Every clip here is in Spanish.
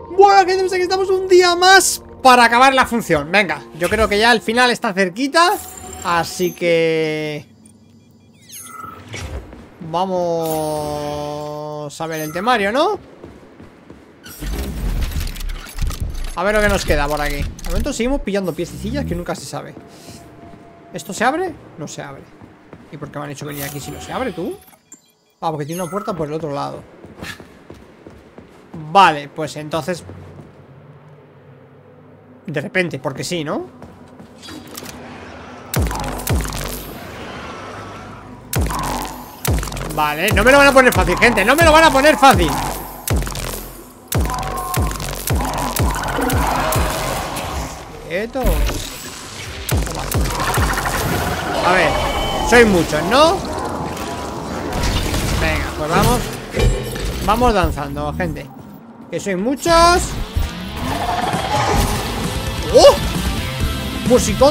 Bueno, gente, pues aquí estamos un día más para acabar la función. Venga, yo creo que ya el final está cerquita. Así que... vamos a ver el temario, ¿no? A ver lo que nos queda por aquí. De momento seguimos pillando piececillas que nunca se sabe. ¿Esto se abre? No se abre. ¿Y por qué me han hecho venir aquí si no se abre, tú? Ah, porque tiene una puerta por el otro lado. Vale, pues entonces... de repente, porque sí, ¿no? Vale, no me lo van a poner fácil, gente. No me lo van a poner fácil. Quietos. A ver, sois muchos, ¿no? Venga, pues vamos. Vamos danzando, gente. Que sois muchos. ¡Oh! Musicón.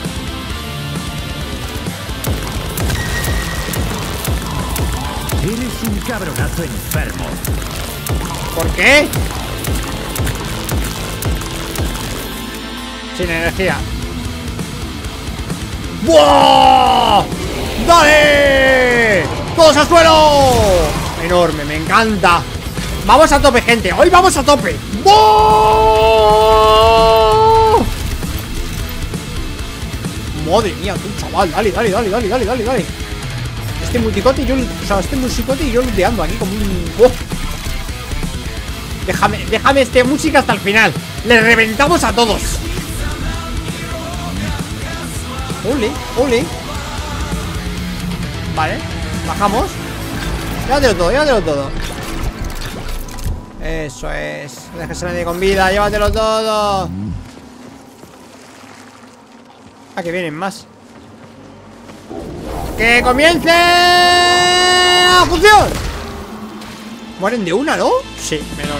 Eres un cabronazo enfermo. ¿Por qué? Sin energía. ¡Buah! ¡Dale! ¡Todos al suelo! Enorme, me encanta. Vamos a tope, gente. Hoy vamos a tope. ¡Buah! Madre mía, tú, chaval. Dale, dale, dale, dale, dale, dale, dale. Este multicote y yo... o sea, este musicote y yo luteando aquí como un... ¡oh! Déjame este música hasta el final. Le reventamos a todos. Ole, ole. Vale, bajamos. Llévatelo todo, llévatelo todo. Eso es. No dejes a nadie con vida, llévatelo todo. Ah, que vienen más. ¡Que comience la función! Mueren de una, ¿no? Sí, menor.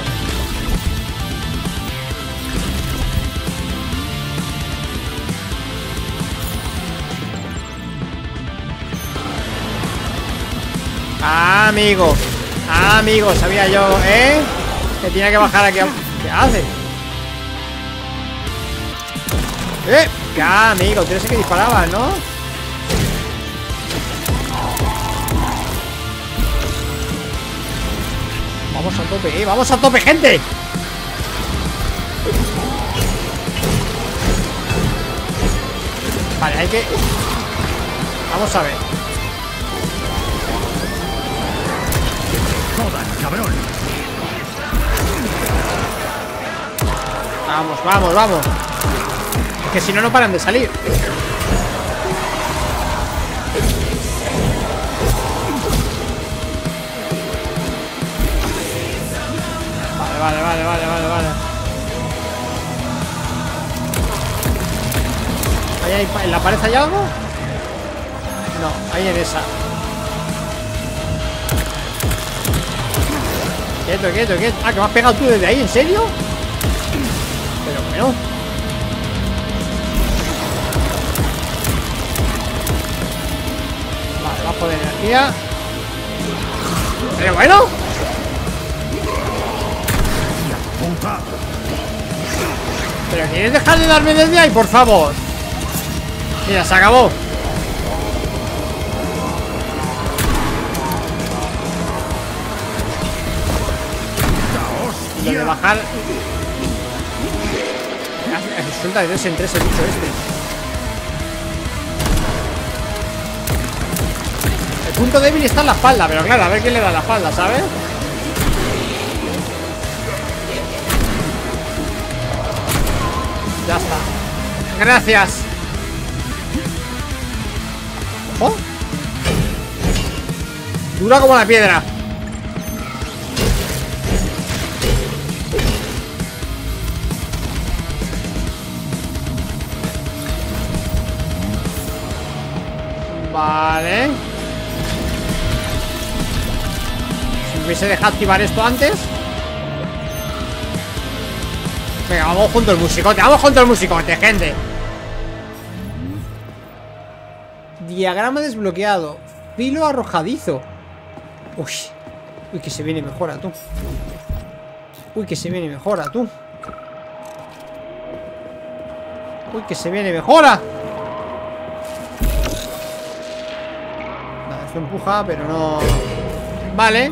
Ah, amigo. Ah, amigo, sabía yo, ¿eh? Que tenía que bajar aquí. ¿Qué hace? ¡Qué amigo! Tú eres el que disparaba, ¿no? Vamos a tope, vamos a tope, gente. Vale, hay que... vamos a ver. Jodan, cabrón. Vamos, vamos, vamos. Que si no, no paran de salir. Vale, vale, vale, vale, vale. ¿Ahí hay, en la pared hay algo? No, ahí en esa. Quieto, quieto, quieto. Ah, que me has pegado tú desde ahí, ¿en serio? Pero bueno. Vale, bajo de energía. Pero bueno. Pero ¿quieres dejar de darme desde ahí, por favor? Mira, se acabó. Lo de bajar. Resulta de 3 en 3 el bicho este. El punto débil está en la espalda, pero claro, a ver quién le da la espalda, ¿sabes? Ya está. Gracias. ¡Oh! Dura como la piedra. Vale. Si me hubiese dejado activar esto antes. Venga, vamos junto al musicote. Vamos junto al musicote, gente. Diagrama desbloqueado. Filo arrojadizo. Uy, que se viene mejora, tú. Uy, que se viene y mejora, tú. Uy, que se viene y mejora. Nada, esto empuja, pero no... Vale.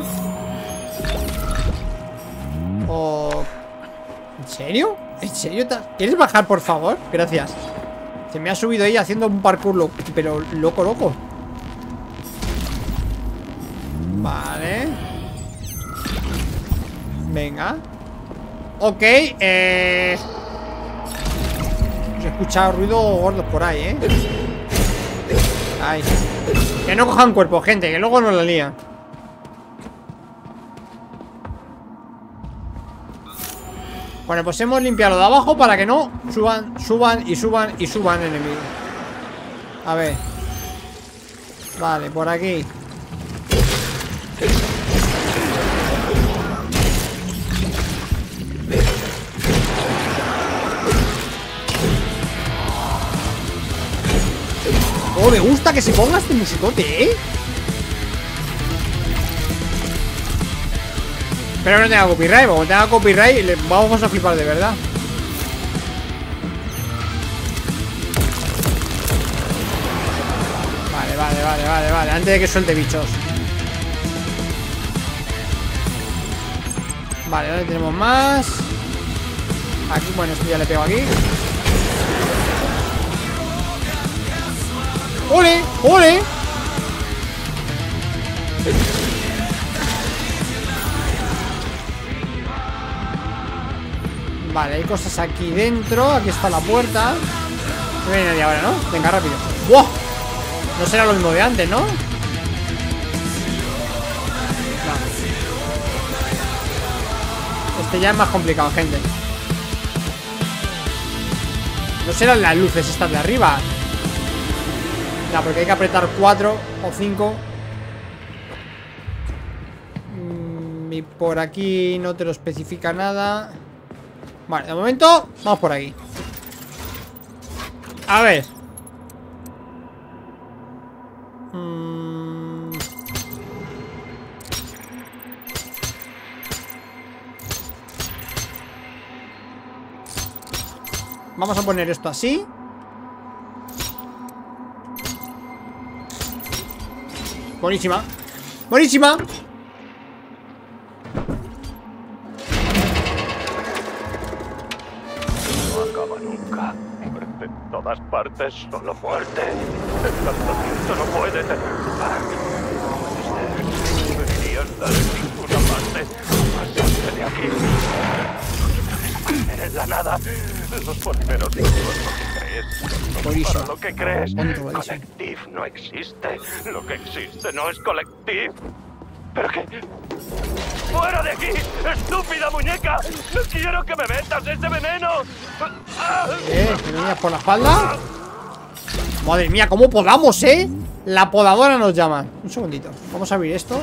¿En serio? ¿En serio? ¿Quieres bajar, por favor? Gracias. Se me ha subido ella haciendo un parkour pero loco. Vale. Venga. Ok, he escuchado ruido gordos por ahí, Ay. Que no cojan cuerpo, gente, que luego nos la lían. Bueno, pues hemos limpiado lo de abajo para que no suban enemigos. A ver. Vale, por aquí. Oh, me gusta que se ponga este musicote, Pero no tenga copyright, porque tenga copyright vamos a flipar de verdad. Vale, antes de que suelte bichos. Vale, ahora tenemos más. Aquí, bueno, esto ya le pego aquí. ¡Ole! ¡Ole! Vale, hay cosas aquí dentro. Aquí está la puerta. No viene nadie ahora, ¿no? Venga, rápido. ¡Buah! No será lo mismo de antes, ¿no? No. Este ya es más complicado, gente. No serán las luces estas de arriba. No, porque hay que apretar 4 o 5. Y por aquí no te lo especifica nada. Vale, de momento vamos por aquí. A ver. Vamos a poner esto así. Buenísima. Buenísima. De todas partes, solo muerte. El lanzamiento no puede tener lugar. No deberías estar en ninguna parte. Pasaste de aquí. Eres la nada. Los primeros libros, lo que crees. Para lo que crees. Collective no existe. Lo que existe no es Collective. ¿Pero qué? ¡Fuera de aquí! ¡Estúpida muñeca! ¡No quiero que me metas ese veneno! ¿Me venías por la espalda? Madre mía, ¿cómo podamos, La podadora nos llama. Un segundito, vamos a abrir esto.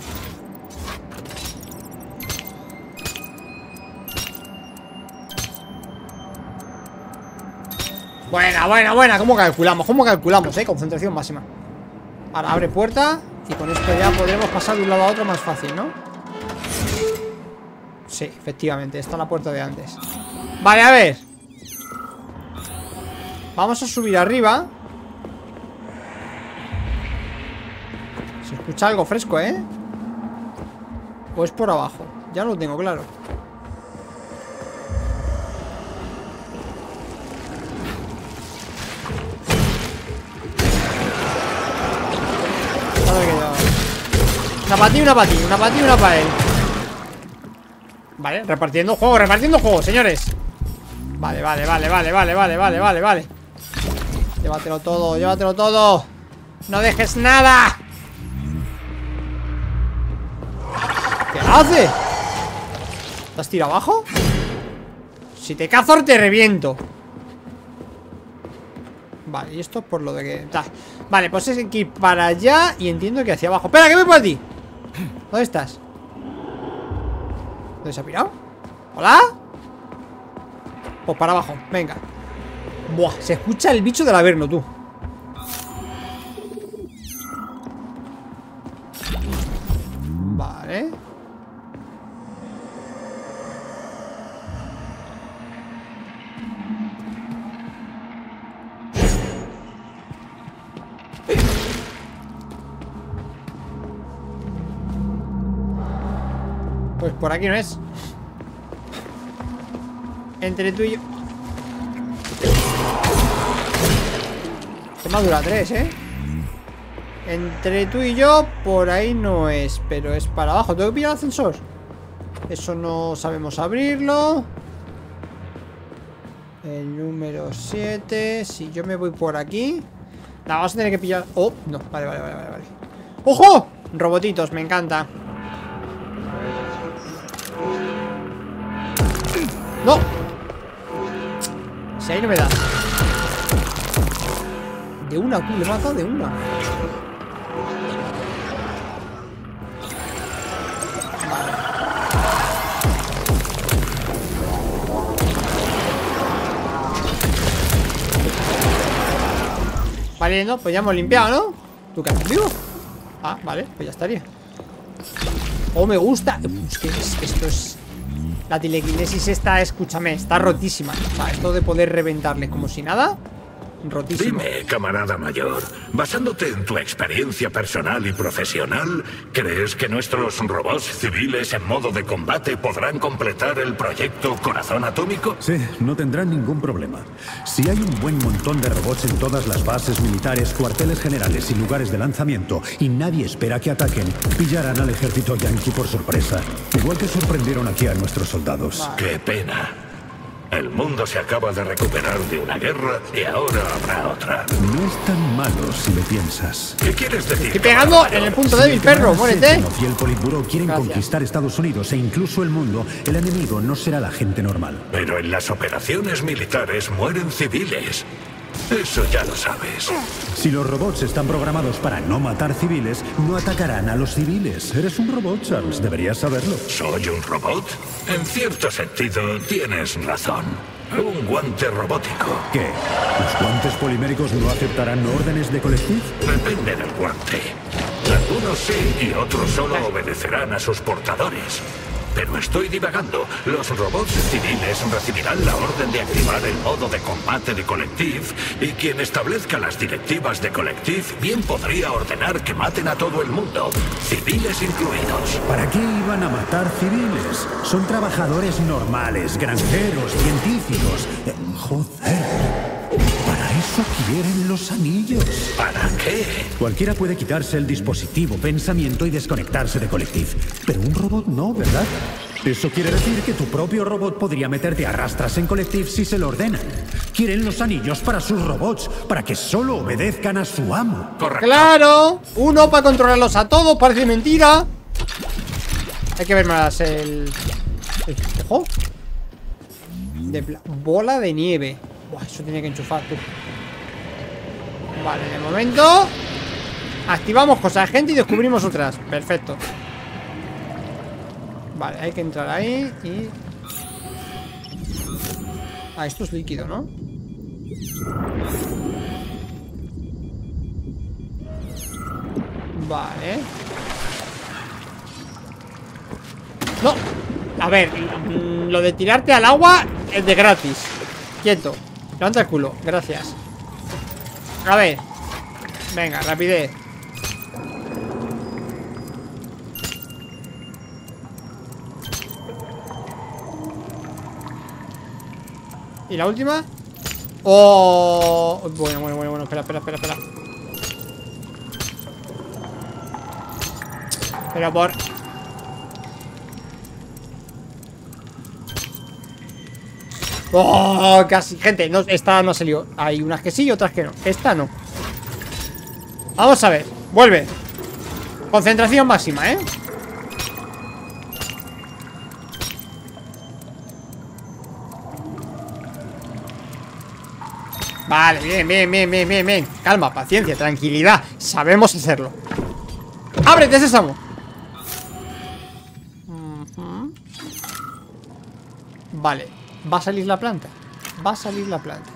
Buena. ¿Cómo calculamos? Concentración máxima. Ahora abre puerta. Y con esto ya podremos pasar de un lado a otro más fácil, ¿no? Sí, efectivamente, está la puerta de antes. Vale, a ver. Vamos a subir arriba. Se escucha algo fresco, ¿O es por abajo? Ya no lo tengo claro. Una para ti, una para él. Vale, repartiendo juego, señores. Vale. Llévatelo todo. No dejes nada. ¿Qué hace? ¿Te has tirado abajo? Si te cazo te reviento. Vale, y esto por lo de que... Vale, pues es que ir para allá. Y entiendo que hacia abajo. ¡Espera, que voy por ti! ¿Dónde estás? ¿Dónde se ha pirado? ¿Hola? Pues para abajo, venga. Buah, se escucha el bicho del Averno, tú. Vale. Pues por aquí no es. Entre tú y yo. Quemadura 3, Entre tú y yo, por ahí no es. Pero es para abajo. ¿Tengo que pillar el ascensor? Eso no sabemos abrirlo. El número 7. Si yo me voy por aquí. Nada, vamos a tener que pillar. Oh, no, vale. ¡Ojo! Robotitos, me encanta. ¡No! Si ahí no me da. De una, tú, le he matado de una. Vale, no, pues ya hemos limpiado, ¿no? ¿Tú qué haces, vivo? Ah, vale, pues ya estaría. Oh, me gusta. Es que esto es... La telequinesis esta, escúchame, está rotísima. O sea, esto de poder reventarle como si nada, rotísimo. Dime, camarada mayor, basándote en tu experiencia personal y profesional, ¿crees que nuestros robots civiles en modo de combate podrán completar el proyecto Corazón Atómico? Sí, no tendrán ningún problema. Si hay un buen montón de robots en todas las bases militares, cuarteles generales y lugares de lanzamiento, y nadie espera que ataquen, pillarán al ejército yanqui por sorpresa. Igual que sorprendieron aquí a nuestros soldados. ¡Qué pena! El mundo se acaba de recuperar de una guerra y ahora habrá otra. No es tan malo si le piensas. ¿Qué quieres decir? Estoy pegando en el punto débil, perro, muérete. Si el Politburó quieren Gracias. conquistar Estados Unidos e incluso el mundo, el enemigo no será la gente normal. Pero en las operaciones militares mueren civiles. Eso ya lo sabes. Si los robots están programados para no matar civiles, no atacarán a los civiles. Eres un robot, Charles. Deberías saberlo. ¿Soy un robot? En cierto sentido, tienes razón. Un guante robótico. ¿Qué? ¿Los guantes poliméricos no aceptarán órdenes de colectivo? Depende del guante. Algunos sí y otros solo obedecerán a sus portadores. Pero estoy divagando. Los robots civiles recibirán la orden de activar el modo de combate de Collective, y quien establezca las directivas de Collective bien podría ordenar que maten a todo el mundo, civiles incluidos. ¿Para qué iban a matar civiles? Son trabajadores normales, granjeros, científicos. Joder. ¿Para eso quieren los anillos? ¿Para qué? Cualquiera puede quitarse el dispositivo, pensamiento y desconectarse de Collective. Pero un robot no, ¿verdad? Eso quiere decir que tu propio robot podría meterte a rastras en Collective si se lo ordenan. Quieren los anillos para sus robots, para que solo obedezcan a su amo. Correcto. Claro, uno para controlarlos a todos, parece mentira. Hay que ver más el ojo. Bola de nieve. Buah, eso tiene que enchufar, tú. Vale, de momento activamos cosas, gente, y descubrimos otras. Perfecto. Vale, hay que entrar ahí y... Ah, esto es líquido, ¿no? Vale. No. A ver, lo de tirarte al agua es de gratis. Quieto. Levanta el culo. Gracias. A ver. Venga, rapidez. ¿Y la última? ¡Oh! Bueno. Espera. Pero por... ¡Oh! Casi, gente, no, esta no salió. Hay unas que sí y otras que no. Esta no. Vamos a ver, vuelve. Concentración máxima, ¿eh? Vale, bien. Calma, paciencia, tranquilidad. Sabemos hacerlo. ¡Ábrete, sésamo! Vale. Va a salir la planta. Va a salir la planta.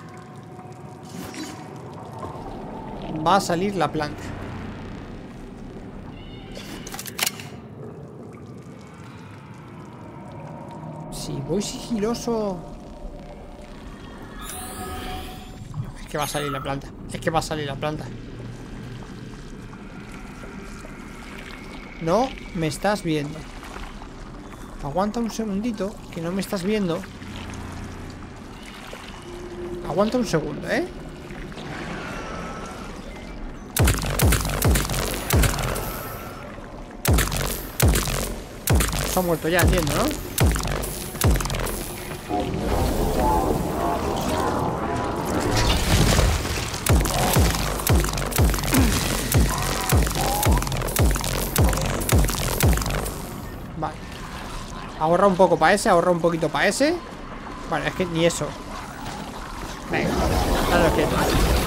Si voy sigiloso... Es que va a salir la planta. No me estás viendo. Aguanta un segundito, que no me estás viendo. Aguanta un segundo, ¿eh? Se ha muerto ya, entiendo, ¿no? Vale. Ahorra un poco para ese, ahorra un poquito para ese. Vale, es que ni eso. Venga, dale quieto.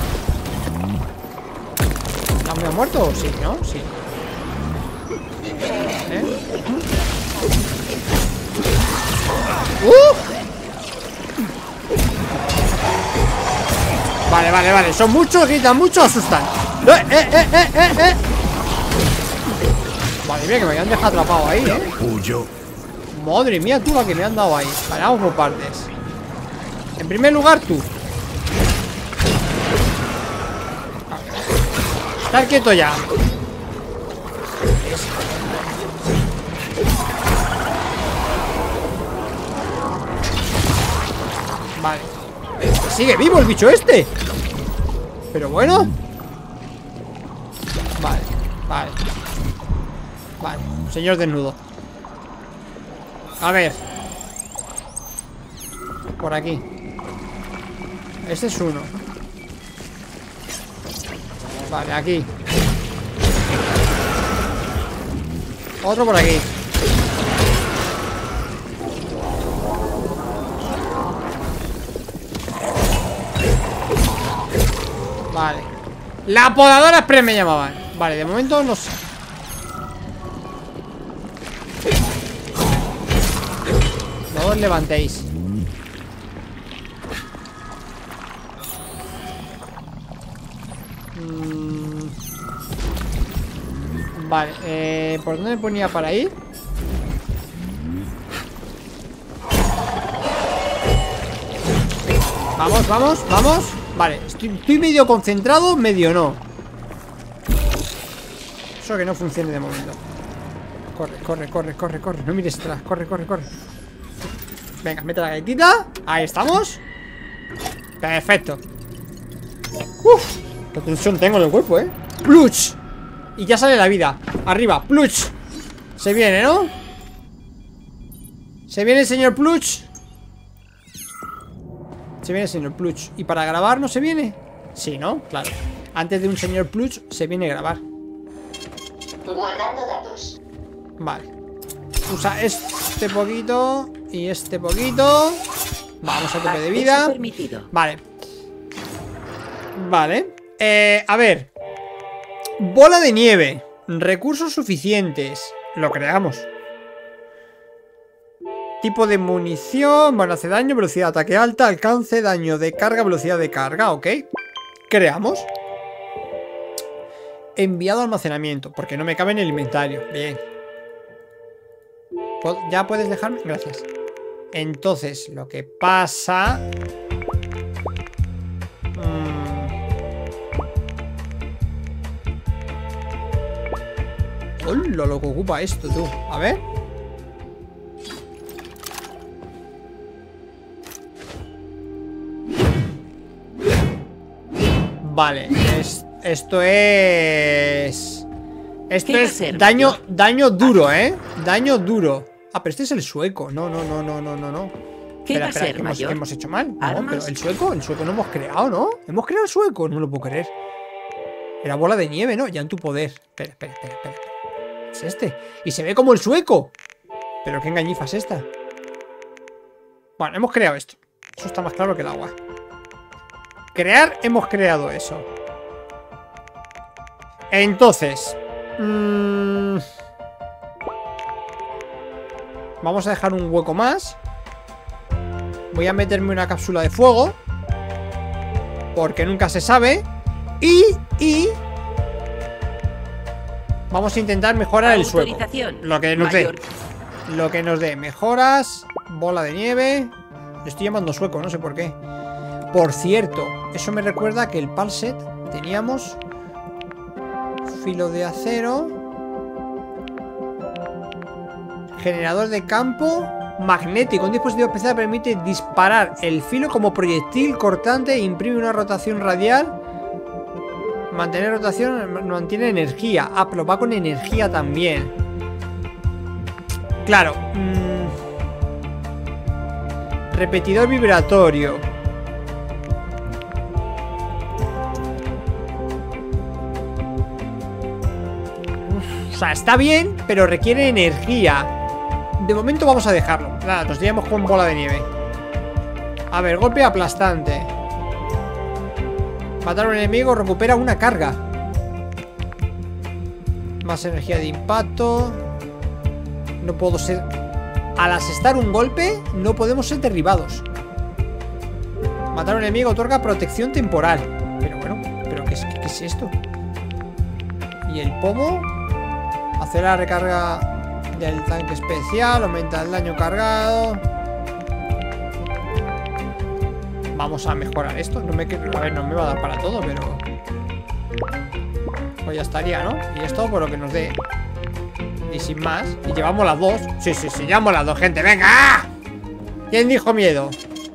¿No me ha muerto? Sí, ¿no? Sí. ¿Eh? Vale, vale, vale. Son muchos, gritan mucho, asustan. Madre mía, que me habían dejado atrapado ahí, Madre mía, tú la que me han dado ahí. Vale, vamos por partes. En primer lugar, tú. Estar quieto ya. Vale. Sigue vivo el bicho este. Pero bueno. Vale, vale. Vale, señor desnudo. A ver. Por aquí. Este es uno. Vale, aquí. Otro por aquí. Vale. La podadora express me llamaban. Vale, de momento no sé. No os levantéis. Vale, ¿por dónde me ponía para ir? Vamos, vamos, vamos. Vale, estoy medio concentrado, medio no. Eso que no funcione de momento. Corre, corre, corre, corre, corre. No mires atrás, corre, corre, corre. Venga, mete la galletita. Ahí estamos. Perfecto. Uf, qué tensión tengo en el cuerpo, Pluch. Y ya sale la vida. Arriba, Pluch. Se viene, ¿no? Se viene el señor Pluch. Se viene el señor Pluch. ¿Y para grabar no se viene? Sí, ¿no? Claro. Antes de un señor Pluch se viene a grabar. Guardando datos. Vale. Usa este poquito y este poquito. Vamos a tope de vida. Vale. Vale. A ver. Bola de nieve. Recursos suficientes. Lo creamos. Tipo de munición. Bueno, hace daño, velocidad de ataque alta, alcance, daño de carga, velocidad de carga. Ok. Creamos. Enviado a almacenamiento. Porque no me cabe en el inventario. Bien. ¿Ya puedes dejarme? Gracias. Entonces, lo que pasa... ¡Hola, lo que ocupa esto, tú! A ver. Vale, esto es... Esto es daño duro, Daño duro. Ah, pero este es el sueco. No. ¿Qué va a ser, mayor? ¿Hemos hecho mal? No, pero el sueco no hemos creado, ¿no? ¿Hemos creado el sueco? No lo puedo creer. Era bola de nieve, ¿no? Ya en tu poder. Espera. Es este. Y se ve como el sueco. Pero qué engañifa es esta. Bueno, hemos creado esto. Eso está más claro que el agua. Crear, hemos creado eso. Entonces vamos a dejar un hueco más. Voy a meterme una cápsula de fuego, porque nunca se sabe. Y vamos a intentar mejorar el sueco. Lo que nos dé. Mejoras. Bola de nieve. Le estoy llamando sueco, no sé por qué. Por cierto, eso me recuerda que el Palset teníamos filo de acero. Generador de campo magnético. Un dispositivo especial permite disparar el filo como proyectil cortante e imprime una rotación radial. Mantener rotación, mantiene energía. Ah, pero va con energía también. Claro. Repetidor vibratorio. O sea, está bien, pero requiere energía. De momento vamos a dejarlo. Nada, nos llevamos con bola de nieve. A ver, golpe aplastante. Matar a un enemigo recupera una carga. Más energía de impacto. No puedo ser... Al asestar un golpe, no podemos ser derribados. Matar a un enemigo otorga protección temporal. Pero bueno, ¿pero qué es esto? Y el pomo... Hacer la recarga del tanque especial. Aumenta el daño cargado. Vamos a mejorar esto. No me, a ver, no me va a dar para todo, pero... Pues ya estaría, ¿no? Y esto por lo que nos dé. Y sin más. Y llevamos las dos. Sí, llevamos las dos, gente. ¡Venga! ¿Quién dijo miedo?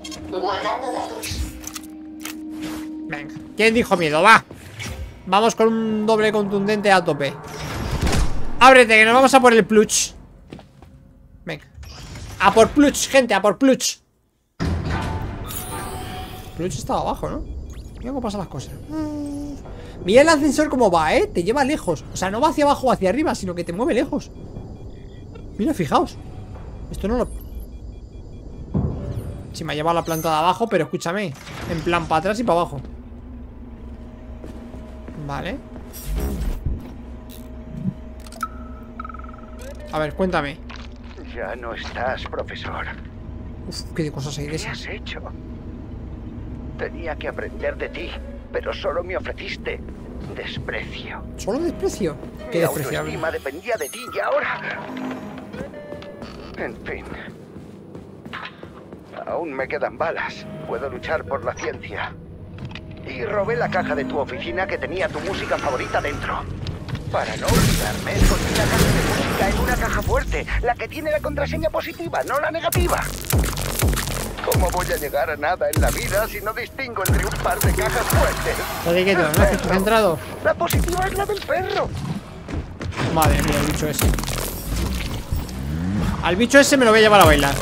Venga. ¿Quién dijo miedo? ¡Va! Vamos con un doble contundente a tope. Ábrete, que nos vamos a por el pluch. Venga. A por pluch, gente, a por pluch. Pluch estaba abajo, ¿no? Mira cómo pasan las cosas. Mira el ascensor cómo va, ¿eh? Te lleva lejos. O sea, no va hacia abajo o hacia arriba, sino que te mueve lejos. Mira, fijaos. Esto no lo... Sí, me ha llevado la planta de abajo, pero escúchame. En plan, para atrás y para abajo. Vale. A ver, cuéntame. Ya no estás, profesor. Uf, qué de cosas hay de esas. ¿Qué has hecho? Tenía que aprender de ti, pero solo me ofreciste desprecio. ¿Solo desprecio? ¿Qué Mi despreciable? autoestima dependía de ti y ahora... En fin. Aún me quedan balas. Puedo luchar por la ciencia. Y robé la caja de tu oficina que tenía tu música favorita dentro. Para no olvidarme, escondí la caja de música en una caja fuerte, la que tiene la contraseña positiva, no la negativa. ¿Cómo voy a llegar a nada en la vida si no distingo entre un par de cajas fuertes? ¿Dónde quieto? ¿No has entrado? La positiva es la del perro. Madre mía, el bicho ese. Al bicho ese me lo voy a llevar a bailar.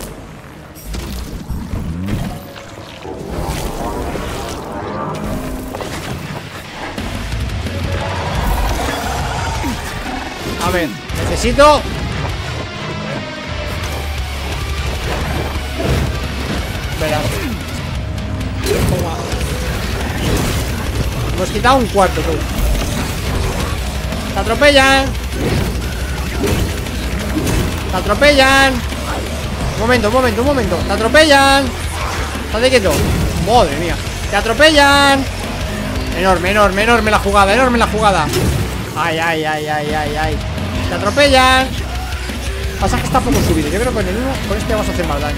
A ver, necesito... Verás. Toma. Hemos quitado un cuarto, tú. ¡Te atropellan! ¡Te atropellan! Un momento. ¡Te atropellan! ¡Estate quieto! ¡Madre mía! ¡Te atropellan! Enorme la jugada. Ay. ¡Te atropellan! Pasa que está poco subido. Yo creo que con el uno, con este vamos a hacer más daño.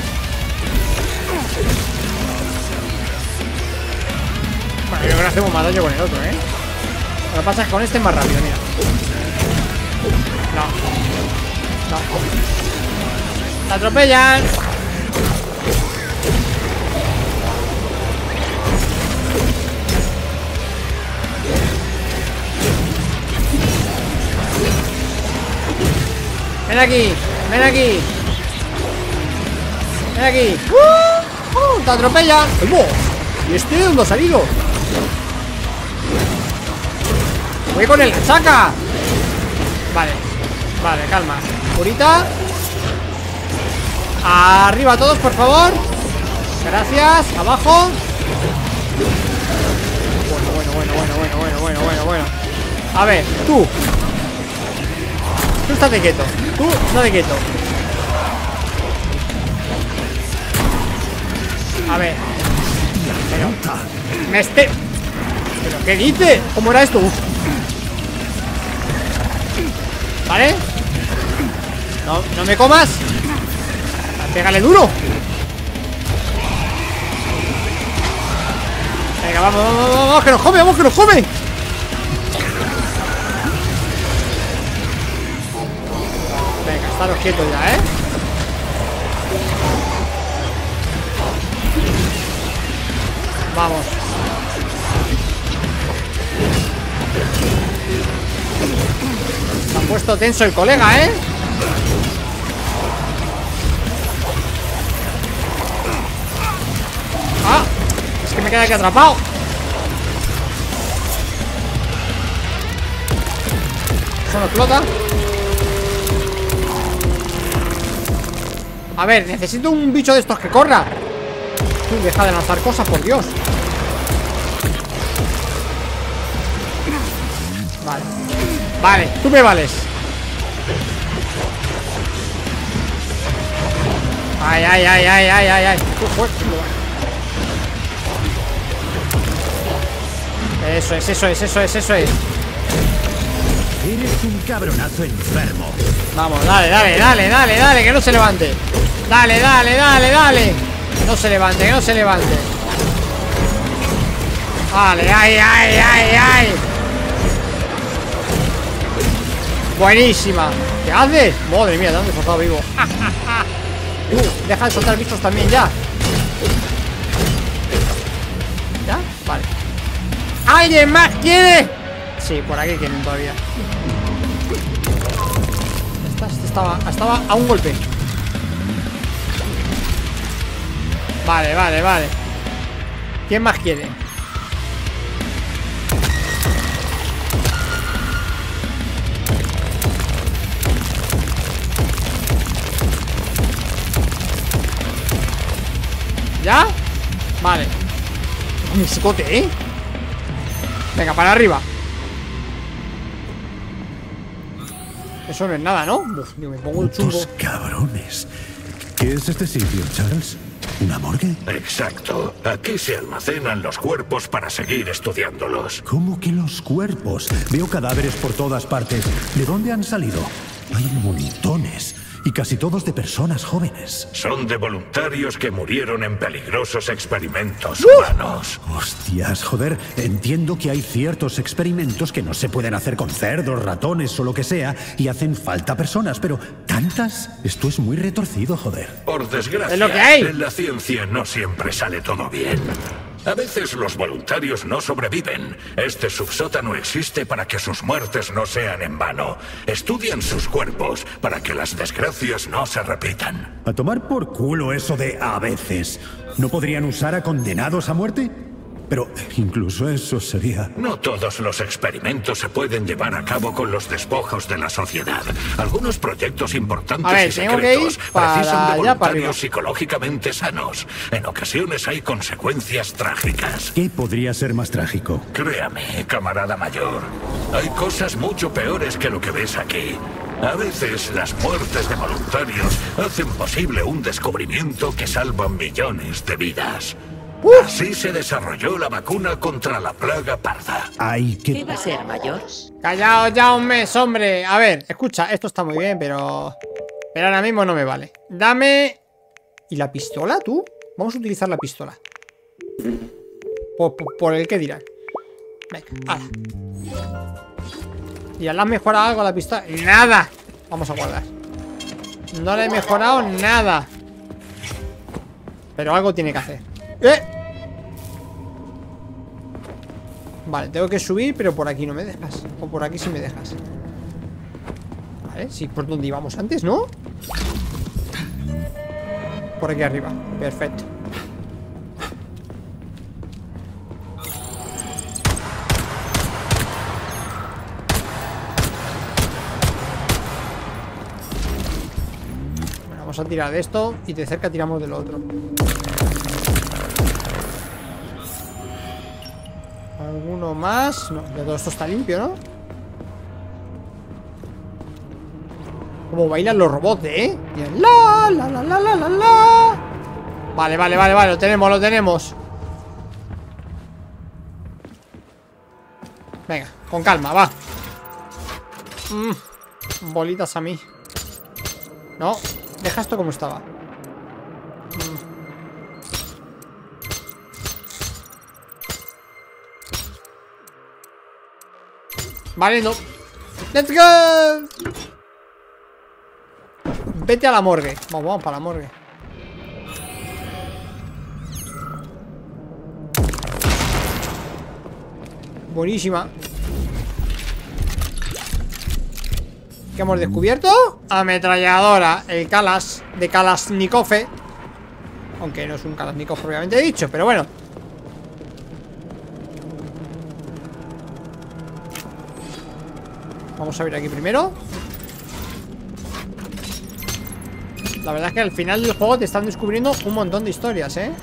Bueno, yo creo que hacemos más daño con el otro, ¿eh? Lo que pasa es que con este es más rápido, mira. No. ¡Te atropellan! Ven aquí. ¡Te atropellan! ¿Y este de dónde ha salido? Voy con el saca. Vale, calma. Purita. Arriba todos, por favor. Gracias, abajo. Bueno. A ver, tú estate quieto. A ver. ¿Pero qué dice? ¿Cómo era esto? ¿Vale? No me comas. Pégale duro. Venga, vamos, que nos come. Venga, Estaros quietos ya, ¿eh? Vamos. Se ha puesto tenso el colega, ¿eh? ¡Ah! Es que me queda aquí atrapado. Eso no explota. A ver, necesito un bicho de estos que corra. Tú, deja de lanzar cosas, por Dios. Vale. Vale, tú me vales. Ay, ay, ay, ay, ay, ay, ay. Eso es, eso es, eso es, eso es. Eres un cabronazo enfermo. Vamos, dale, dale, dale, dale, dale, que no se levante. Dale, dale, dale, dale. Que no se levante, que no se levante. Vale, ay, ay, ay, ay. Buenísima. ¿Qué haces? Madre mía, te han destrozado vivo. Deja de soltar bichos también ya. ¿Ya? Vale. ¿Alguien más quiere? Sí, por aquí quieren todavía. Estaba a un golpe. Vale, vale, vale. ¿Quién más quiere? ¿Ya? Vale. Un escote, ¿eh? Venga, para arriba. Eso no es nada, ¿no? Uf, me pongo el chungo. Estos cabrones. ¿Qué es este sitio, Charles? ¿Una morgue? Exacto. Aquí se almacenan los cuerpos para seguir estudiándolos. ¿Cómo que los cuerpos? Veo cadáveres por todas partes. ¿De dónde han salido? Hay montones. Y casi todos de personas jóvenes. Son de voluntarios que murieron en peligrosos experimentos humanos. Hostias, joder. Entiendo que hay ciertos experimentos que no se pueden hacer con cerdos, ratones o lo que sea, y hacen falta personas, pero ¿tantas? Esto es muy retorcido, joder. Por desgracia, es lo que hay. En la ciencia no siempre sale todo bien. A veces los voluntarios no sobreviven. Este subsótano existe para que sus muertes no sean en vano. Estudian sus cuerpos para que las desgracias no se repitan. A tomar por culo eso de a veces. ¿No podrían usar a condenados a muerte? Pero incluso eso sería... No todos los experimentos se pueden llevar a cabo con los despojos de la sociedad. Algunos proyectos importantes y secretos precisan de voluntarios psicológicamente sanos. En ocasiones hay consecuencias trágicas. ¿Qué podría ser más trágico? Créame, camarada mayor. Hay cosas mucho peores que lo que ves aquí. A veces las muertes de voluntarios hacen posible un descubrimiento que salva millones de vidas. Así se desarrolló la vacuna contra la plaga parda. ¿Qué va a ser, mayor? Callaos ya un mes, hombre. A ver, escucha, esto está muy bien, pero ahora mismo no me vale. Dame... ¿Y la pistola, tú? Vamos a utilizar la pistola. Por el que dirán. Venga, hala. ¿Y le has mejorado algo a la pistola? ¡Nada! Vamos a guardar. No le he mejorado nada. Pero algo tiene que hacer. Vale, tengo que subir, pero por aquí no me dejas. O por aquí sí me dejas. Vale, sí, por donde íbamos antes, ¿no? Por aquí arriba, perfecto. Bueno, vamos a tirar de esto y de cerca tiramos del otro. ¿Alguno más? No, ya todo esto está limpio, ¿no? Como bailan los robots, ¿eh? Bien. La, la, la, la, la, la, la. Vale, vale, vale, vale, lo tenemos, lo tenemos. Venga, con calma, va. Bolitas a mí. No, deja esto como estaba. Vale, no. ¡Let's go! Vete a la morgue. Vamos para la morgue. Buenísima. ¿Qué hemos descubierto? Ametralladora. El Kalas de Kalashnikov. Aunque no es un Kalashnikov propiamente dicho, pero bueno. Vamos a ver aquí primero. La verdad es que al final del juego te están descubriendo un montón de historias, ¿eh?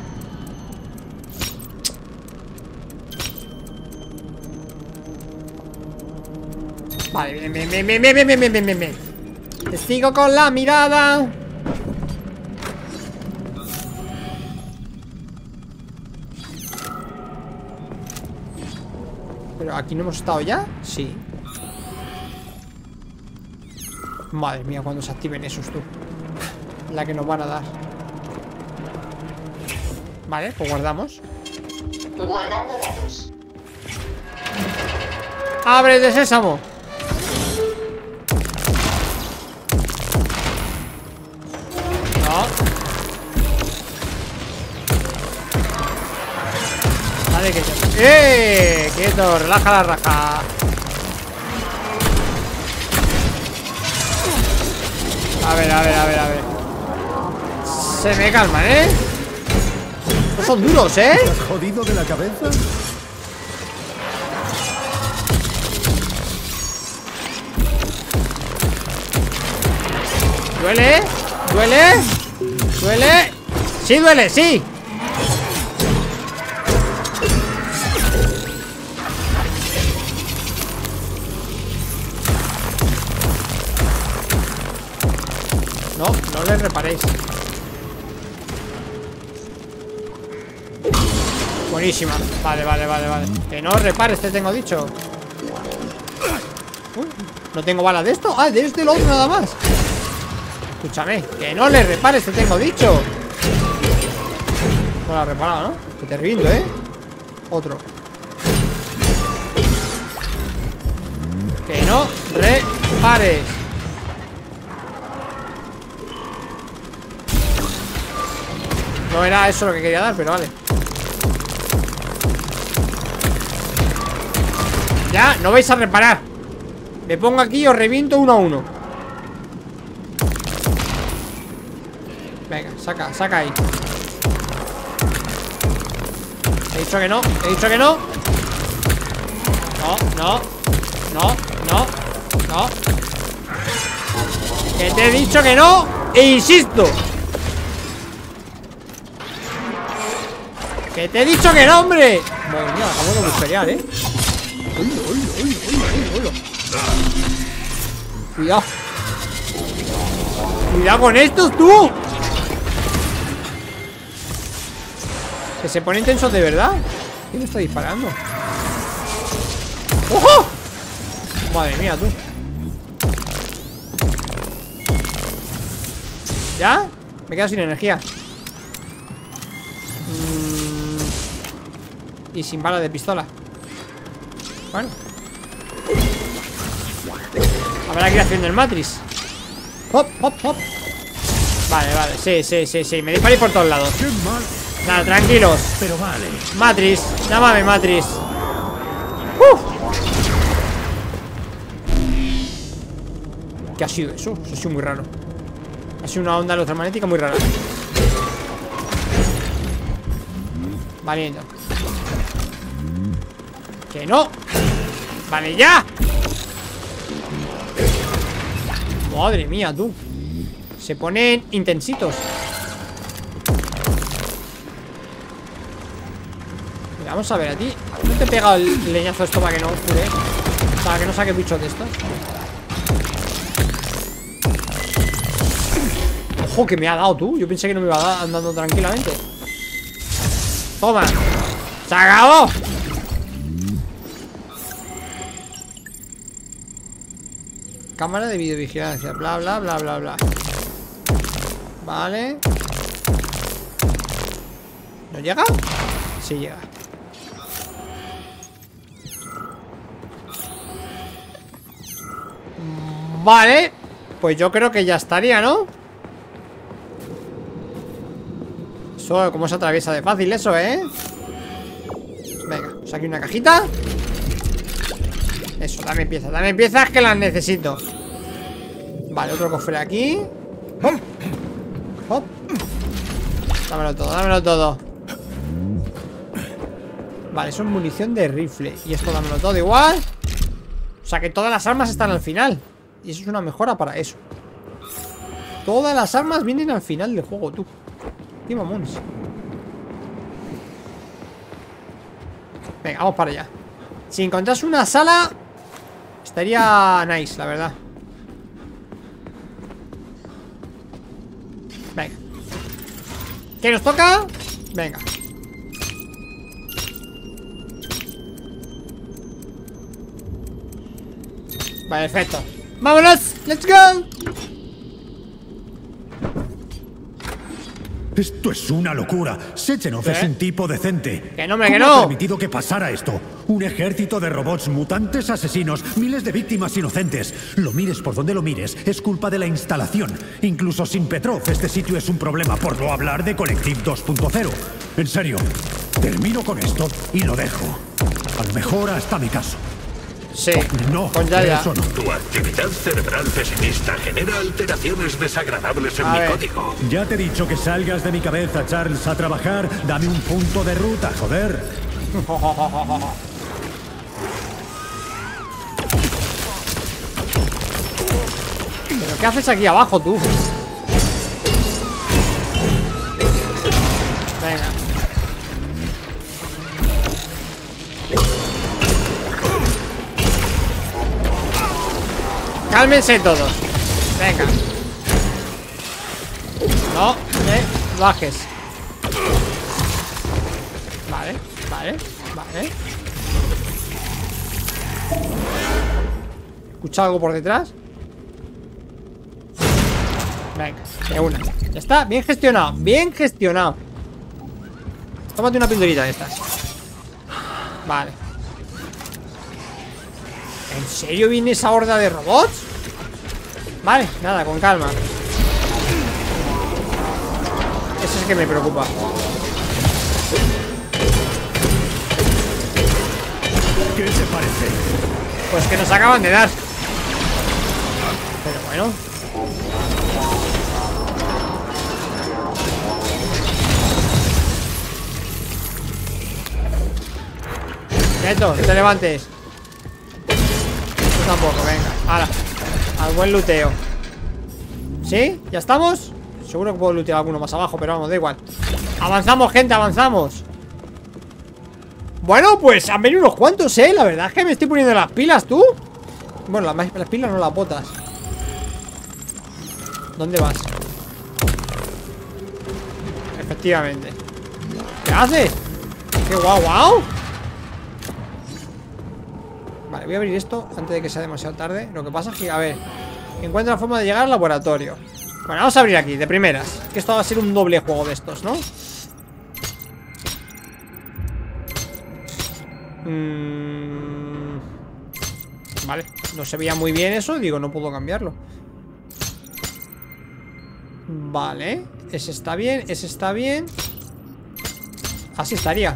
Vale, bien. Te sigo con la mirada. Pero aquí no hemos estado ya. Sí. Madre mía, cuando se activen esos, tú. La que nos van a dar. Vale, pues guardamos. Guardando datos. ¡Abre de sésamo! No. Vale, quieto. Quieto, relaja la raja. A ver. Se me calman, ¿eh? Estos son duros, ¿eh? ¿Estás jodido de la cabeza? ¿Duele? Sí, duele, sí. No le reparéis. Buenísima. Vale. Que no repares, te tengo dicho. No tengo bala de esto. Ah, de este lo otro nada más. Escúchame, que no le repares, te tengo dicho. No la ha reparado, ¿no? Que te reviento, ¿eh? Otro. Que no repares. No era eso lo que quería dar, pero vale. Ya, no vais a reparar. Me pongo aquí y os reviento uno a uno. Venga, saca ahí. He dicho que no. No. Que te he dicho que no. E insisto. Que te he dicho que no, hombre. Madre mía, acabo de bucear, ¿eh? Cuidado. Cuidado con estos, tú. Que se ponen tensos de verdad. ¿Quién está disparando? ¡Ojo! Madre mía, tú. ¿Ya? Me quedo sin energía. Y sin bala de pistola. Bueno. Habrá que ir haciendo el Matrix. Hop. Vale. Sí. Me disparéis por todos lados. Nada, tranquilos. Pero vale. Matrix. Llámame Matrix. ¿Qué ha sido eso? Eso ha sido muy raro. Ha sido una onda electromagnética muy rara. Valiendo. Que no. Vale, ya. Madre mía, tú. Se ponen intensitos. Mira, vamos a ver a ti. ¿No te he pegado el leñazo esto para que no cure? Para que no saque bichos de estos. Ojo, que me ha dado, tú. Yo pensé que no me iba a dar andando tranquilamente. Toma. ¡Se acabó! Cámara de videovigilancia. Bla. Vale. ¿No llega? Sí llega. Vale. Pues yo creo que ya estaría, ¿no? Eso, cómo se atraviesa de fácil eso, ¿eh? Venga, pues aquí una cajita. Eso, dame piezas que las necesito. Vale, otro cofre aquí. ¡Hop! ¡Hop! Dámelo todo. Vale, eso es munición de rifle. Y esto dámelo todo igual. O sea que todas las armas están al final. Y eso es una mejora para eso. Todas las armas vienen al final del juego, tú. Qué mamones. Venga, vamos para allá. Si encontrase una sala, estaría nice, la verdad. Venga. ¿Qué nos toca? Venga. Vale, perfecto. ¡Vámonos! ¡Let's go! Esto es una locura. Sechenov es un tipo decente. Que no, hombre, que ¿Cómo no? ha permitido que pasara esto? Un ejército de robots mutantes asesinos, miles de víctimas inocentes. Lo mires por donde lo mires, es culpa de la instalación. Incluso sin Petrov, este sitio es un problema, por no hablar de Collective 2.0. En serio, termino con esto y lo dejo. A lo mejor hasta me caso. Sí, No, pues ya. eso no. Tu actividad cerebral pesimista genera alteraciones desagradables en A mi ver. código. Ya te he dicho que salgas de mi cabeza, Charles, a trabajar. Dame un punto de ruta, joder. ¿Pero qué haces aquí abajo, tú? Venga. Cálmense todos. Venga. No te bajes. Vale. ¿Escucha algo por detrás? Venga, de una. Ya está, bien gestionado. Bien gestionado. Tómate una pildorita de estas. Vale. ¿En serio viene esa horda de robots? Vale, nada, con calma. Eso es que me preocupa. ¿Qué te parece? Pues que nos acaban de dar. Pero bueno. Quieto, no te levantes. Tú tampoco, venga. Ahora, al buen luteo. ¿Sí? ¿Ya estamos? Seguro que puedo lootear alguno más abajo, pero vamos, da igual. Avanzamos, gente, avanzamos. Bueno, pues han venido unos cuantos, La verdad es que me estoy poniendo las pilas, ¿tú? Bueno, las pilas no, las botas. ¿Dónde vas? Efectivamente. ¿Qué haces? ¡Qué guau! Vale, voy a abrir esto antes de que sea demasiado tarde. Lo que pasa es que, a ver, encuentra la forma de llegar al laboratorio. Bueno, vamos a abrir aquí, de primeras. Que esto va a ser un doble juego de estos, ¿no? Vale, no se veía muy bien eso. Digo, no puedo cambiarlo. Vale, ese está bien, ese está bien. Así estaría.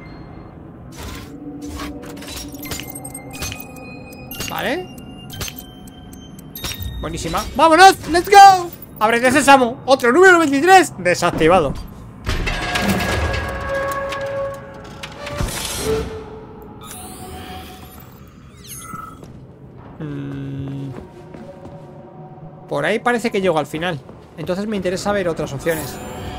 Vale. Buenísima. ¡Vámonos! ¡Let's go! ¡Ábrete, sésamo! Otro número 23 desactivado. Por ahí parece que llego al final. Entonces me interesa ver otras opciones.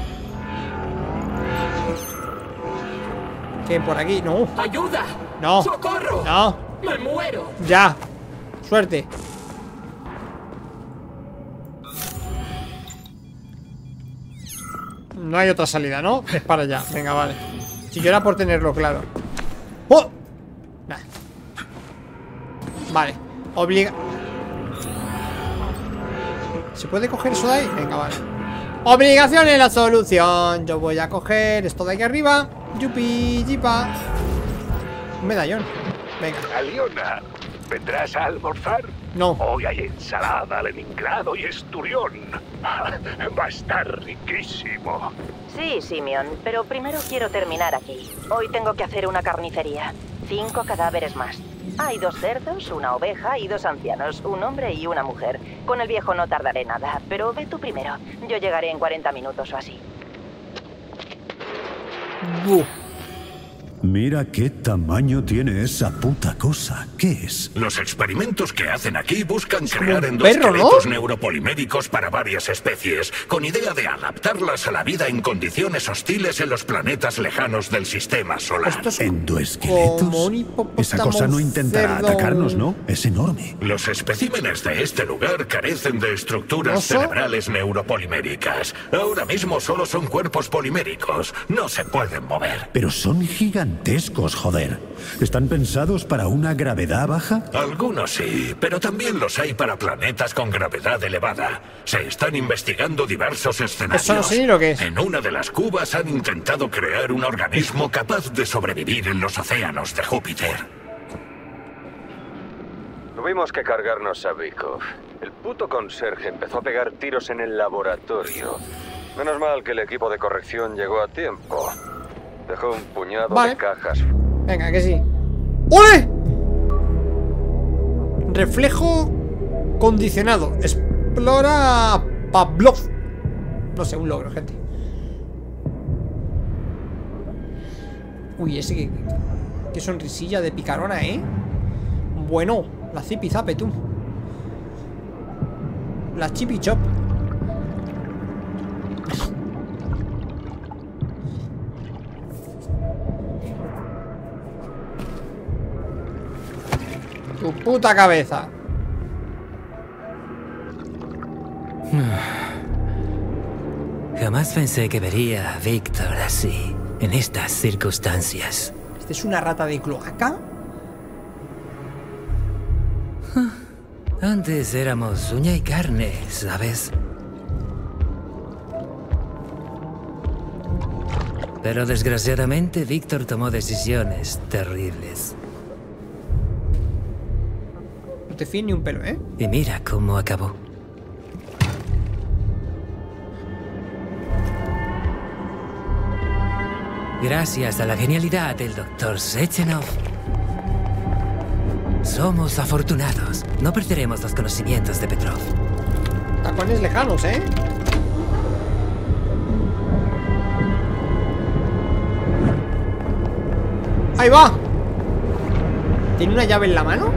¿Qué? Por aquí. No. ¡Ayuda! No. ¡Socorro! No. ¡Me muero! Ya. Suerte. No hay otra salida, ¿no? Es para allá. Venga, vale. Si yo era por tenerlo claro. ¡Oh! Nah. Vale. ¿Se puede coger eso de ahí? Venga, vale. Obligación es la solución. Yo voy a coger esto de aquí arriba. Yupi, yipa. Un medallón. Venga. Aliona, ¿vendrás a almorzar? No. Hoy hay ensalada, leningrado y esturión. Va a estar riquísimo. Sí, Simeon, pero primero quiero terminar aquí. Hoy tengo que hacer una carnicería. 5 cadáveres más. Hay 2 cerdos, una oveja y 2 ancianos, un hombre y una mujer. Con el viejo no tardaré nada, pero ve tú primero. Yo llegaré en 40 minutos o así. Mira qué tamaño tiene esa puta cosa. ¿Qué es? Los experimentos que hacen aquí buscan como crear un perro, endosqueletos ¿no? neuropoliméricos para varias especies, con idea de adaptarlas a la vida en condiciones hostiles en los planetas lejanos del sistema solar. Esto es ¿Endoesqueletos? como un hipopótamo, Esa cosa no intentará cerdo, atacarnos, ¿no? Es enorme. Los especímenes de este lugar carecen de estructuras ¿Oso? cerebrales neuropoliméricas. Ahora mismo solo son cuerpos poliméricos. No se pueden mover. Pero son gigantescos, joder. ¿Están pensados para una gravedad baja? Algunos sí, pero también los hay para planetas con gravedad elevada. Se están investigando diversos escenarios. Eso no sé ni lo que es. En una de las cubas han intentado crear un organismo capaz de sobrevivir en los océanos de Júpiter. Tuvimos que cargarnos a Bykov. El puto conserje empezó a pegar tiros en el laboratorio. Menos mal que el equipo de corrección llegó a tiempo. Dejó un puñado Vale. de cajas. Venga, que sí. ¡Ole! Reflejo condicionado. Explora Pavlov. No sé, un logro, gente. Uy, ese que sonrisilla de picarona, ¿eh? Bueno, la zipizape, tú. La chipi chop. Tu puta cabeza. Jamás pensé que vería a Víctor así, en estas circunstancias. ¿Este es una rata de cloaca? Antes éramos uña y carne, ¿sabes? Pero desgraciadamente Víctor tomó decisiones terribles. No te fíes ni un pelo, ¿eh? Y mira cómo acabó. Gracias a la genialidad del Dr. Sechenov. Somos afortunados. No perderemos los conocimientos de Petrov. Tacones lejanos, ¿eh? ¡Ahí va! ¿Tiene una llave en la mano?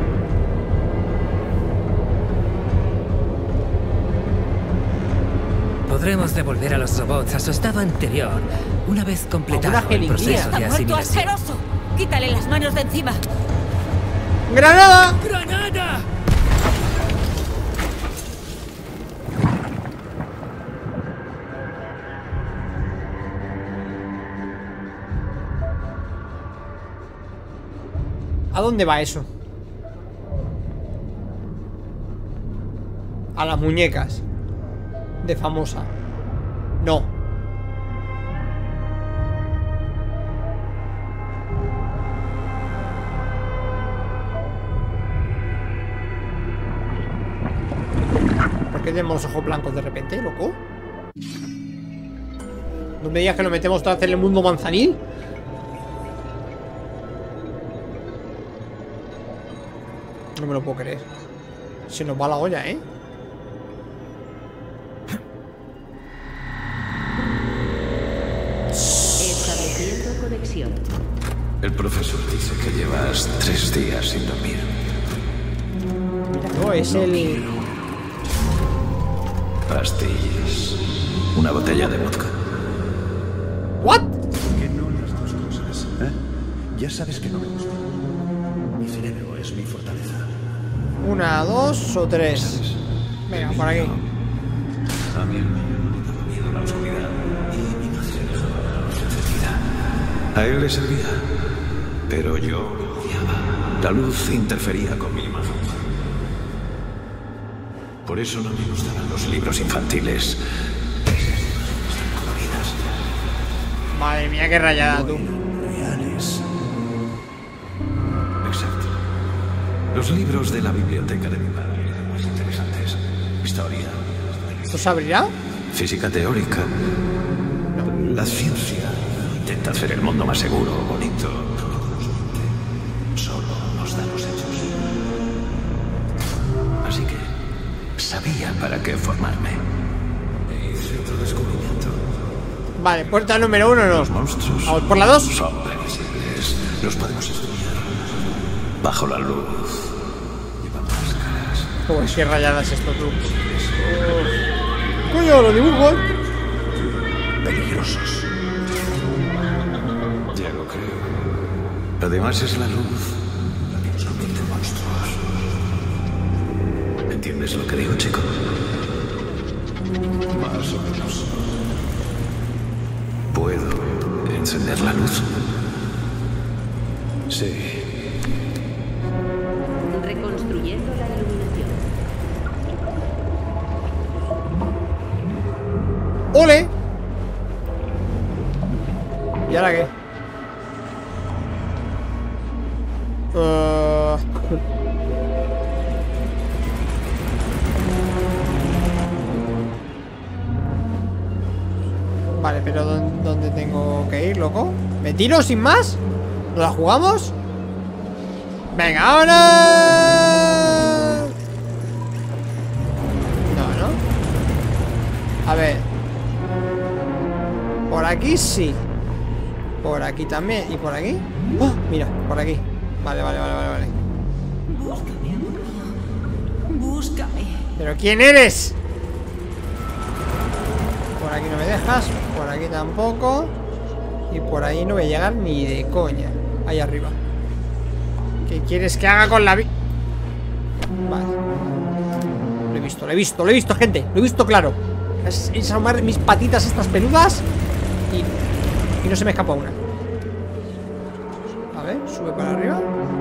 Podremos devolver a los robots a su estado anterior, una vez completado el jeringuilla. proceso de ¡Ha muerto asimilación. asqueroso! ¡Quítale las manos de encima! ¡Granada! ¡Granada! ¿A dónde va eso? A las muñecas de famosa. No. ¿Por qué tenemos ojos blancos de repente, loco? No me digas que nos metemos otra vez en el mundo manzanil. No me lo puedo creer. Se nos va la olla, ¿eh? Estableciendo conexión. El profesor dice que llevas 3 días sin dormir. No, es el... Pastillas. Una botella de vodka. ¿What? Que no las dos cosas, ¿eh? Ya sabes que no me gusta. Mi cerebro es mi fortaleza. 1, 2 o 3. Venga, por aquí. A mí me daba miedo la oscuridad y mi madre dejaba la luz encendida. A él le servía, pero yo lo odiaba. La luz interfería con mi imagen. Por eso no me gustaban los libros infantiles. Madre mía, qué rayada tú. Reales. Exacto. Los libros de la biblioteca de mi padre. historia. ¿Esto se abrirá? Física teórica. No. La ciencia intenta hacer el mundo más seguro, bonito. Solo nos da los hechos. Así que sabía para qué formarme. E hice otro descubrimiento. Vale, puerta número 1 no. Los monstruos. Vamos por la 2. Son previsibles. Los podemos estudiar. Bajo la luz. Llevan máscaras. Como es que rayadas esto, tú. Coño, lo dibujo. Peligrosos. Ya lo creo. Además es la luz la que nos convierte en monstruos. ¿Entiendes lo que digo, chico? Más o menos. ¿Puedo encender la luz? Sí. Reconstruyendo la iluminación. ¡Ole! ¿Y ahora qué? Vale, pero ¿dónde tengo que ir, loco? ¿Me tiro sin más? ¿Nos la jugamos? ¡Venga, ahora! No. A ver. Por aquí sí. Por aquí también. ¿Y por aquí? ¡Oh! Mira, por aquí. Vale. Búscame, amor mío. Búscame. ¿Pero quién eres? Por aquí no me dejas. Por aquí tampoco. Y por ahí no voy a llegar ni de coña. Ahí arriba. ¿Qué quieres que haga con la vida? Vale. Lo he visto, gente. Lo he visto claro. Es asomar mis patitas estas peludas. Y no se me escapa una. A ver, sube para arriba.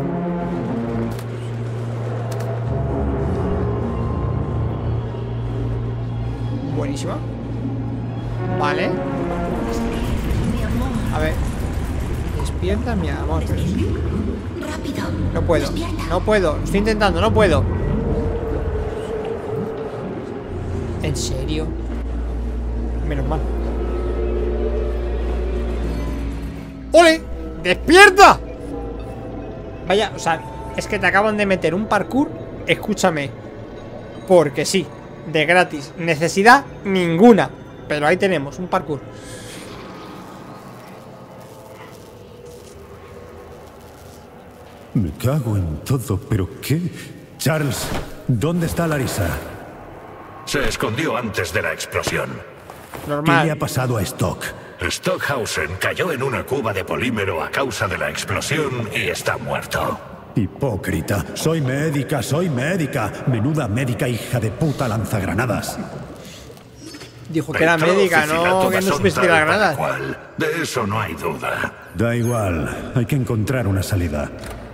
Buenísima. Vale. A ver. Despierta, mi amor. Rápido. No puedo. Despierta. No puedo. Lo estoy intentando, no puedo. ¿En serio? Menos mal. ¡Ole! ¡Despierta! Vaya, o sea, es que te acaban de meter un parkour. Escúchame. Porque sí, de gratis. Necesidad ninguna. Pero ahí tenemos, un parkour. Me cago en todo, ¿pero qué? Charles, ¿dónde está Larissa? Se escondió antes de la explosión. ¿Qué Normal. le ha pasado a Stock? Stockhausen cayó en una cuba de polímero a causa de la explosión y está muerto. Hipócrita. Soy médica. Menuda médica hija de puta lanzagranadas. Dijo que era Petrov médica, y no Filatov que no son supiese tal tirar para granadas. cual. De eso no hay duda. Da igual. Hay que encontrar una salida.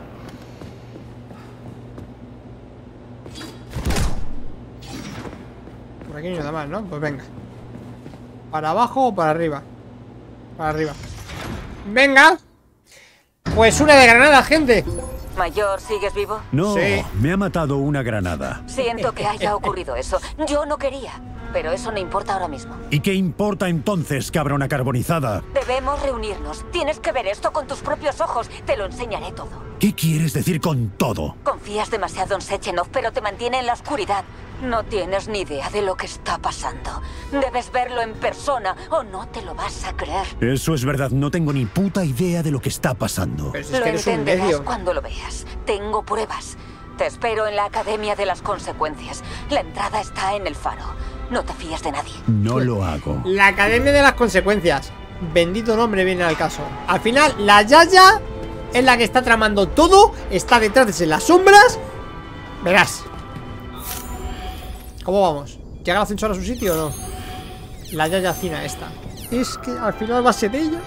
Por aquí no hay nada más, ¿no? Pues venga. ¿Para abajo o para arriba? Para arriba. ¡Venga! Pues una de granada, gente. Mayor, ¿sigues vivo? No, Sí. me ha matado una granada. Siento que haya ocurrido eso. Yo no quería, pero eso no importa ahora mismo. ¿Y qué importa entonces, cabrona carbonizada? Debemos reunirnos. Tienes que ver esto con tus propios ojos. Te lo enseñaré todo. ¿Qué quieres decir con todo? Confías demasiado en Sechenov, pero te mantiene en la oscuridad. No tienes ni idea de lo que está pasando. Debes verlo en persona o no te lo vas a creer. Eso es verdad, no tengo ni puta idea de lo que está pasando. Pero si es Lo que eres un entenderás medio. cuando lo veas. Tengo pruebas. Te espero en la Academia de las Consecuencias. La entrada está en el faro. No te fíes de nadie. No lo hago. La Academia de las Consecuencias. Bendito nombre viene al caso. Al final, la Yaya es la que está tramando todo. Está detrás de las sombras. Verás. ¿Cómo vamos? ¿Llega el ascensor a su sitio o no? La Yaya fina esta. Es que al final va a ser ella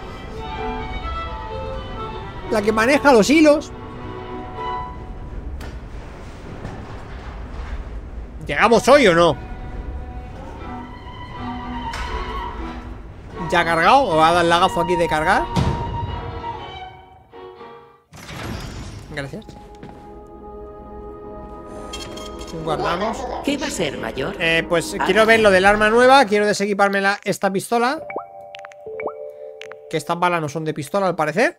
la que maneja los hilos. ¿Llegamos hoy o no? ¿Ya ha cargado? ¿O va a dar el lagazo aquí de cargar? Gracias. Guardamos. ¿Qué va a ser, mayor? Pues quiero ver lo del arma nueva. Quiero desequiparme esta pistola. Que estas balas no son de pistola al parecer.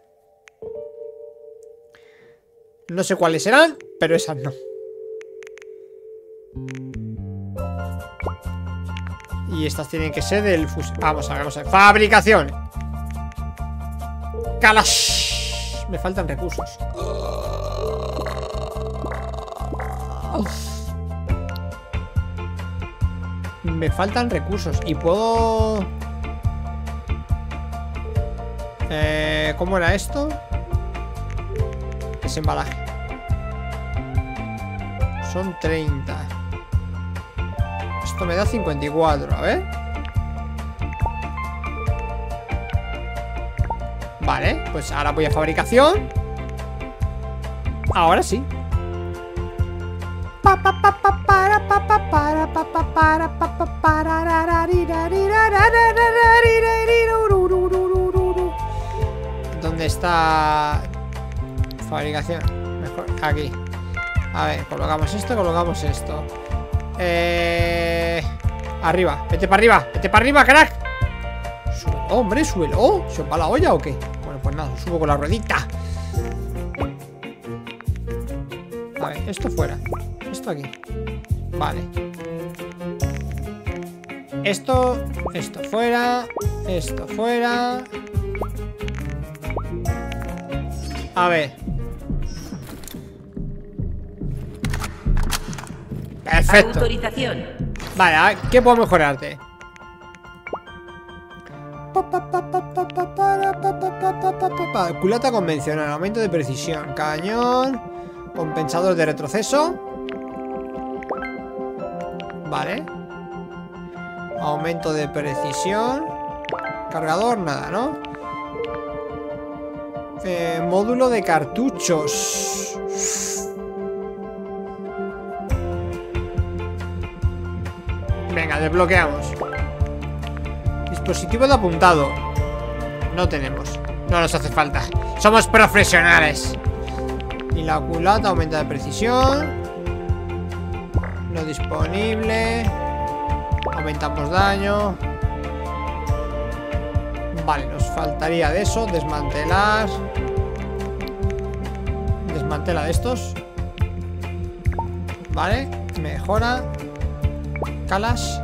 No sé cuáles serán, pero esas no. Y estas tienen que ser del fusil. Vamos a ver. Fabricación. Kalash. Me faltan recursos. Me faltan recursos. Y puedo... ¿Cómo era esto? Desembalaje. Son 30. Esto me da 54, a ver. Vale, pues ahora voy a fabricación. Ahora sí. ¿Dónde está? Fabricación. Mejor aquí. A ver, colocamos esto. Arriba, vete para arriba, crack. Hombre, suelo. ¿Se os va la olla o qué? Bueno, pues nada, subo con la ruedita. A ver, esto fuera. Esto aquí. Vale. Esto fuera. Esto fuera. A ver. Perfecto. Autorización. Vale, a ver, ¿qué puedo mejorarte? Culata convencional, aumento de precisión, cañón, compensador de retroceso. Vale. Aumento de precisión. Cargador, nada, ¿no? Módulo de cartuchos. Venga, desbloqueamos. Dispositivo de apuntado. No tenemos. No nos hace falta. Somos profesionales. Y la culata aumenta de precisión. No disponible. Aumentamos daño. Vale, nos faltaría de eso. Desmantelar. Desmantela de estos. Vale, mejora. Kalash.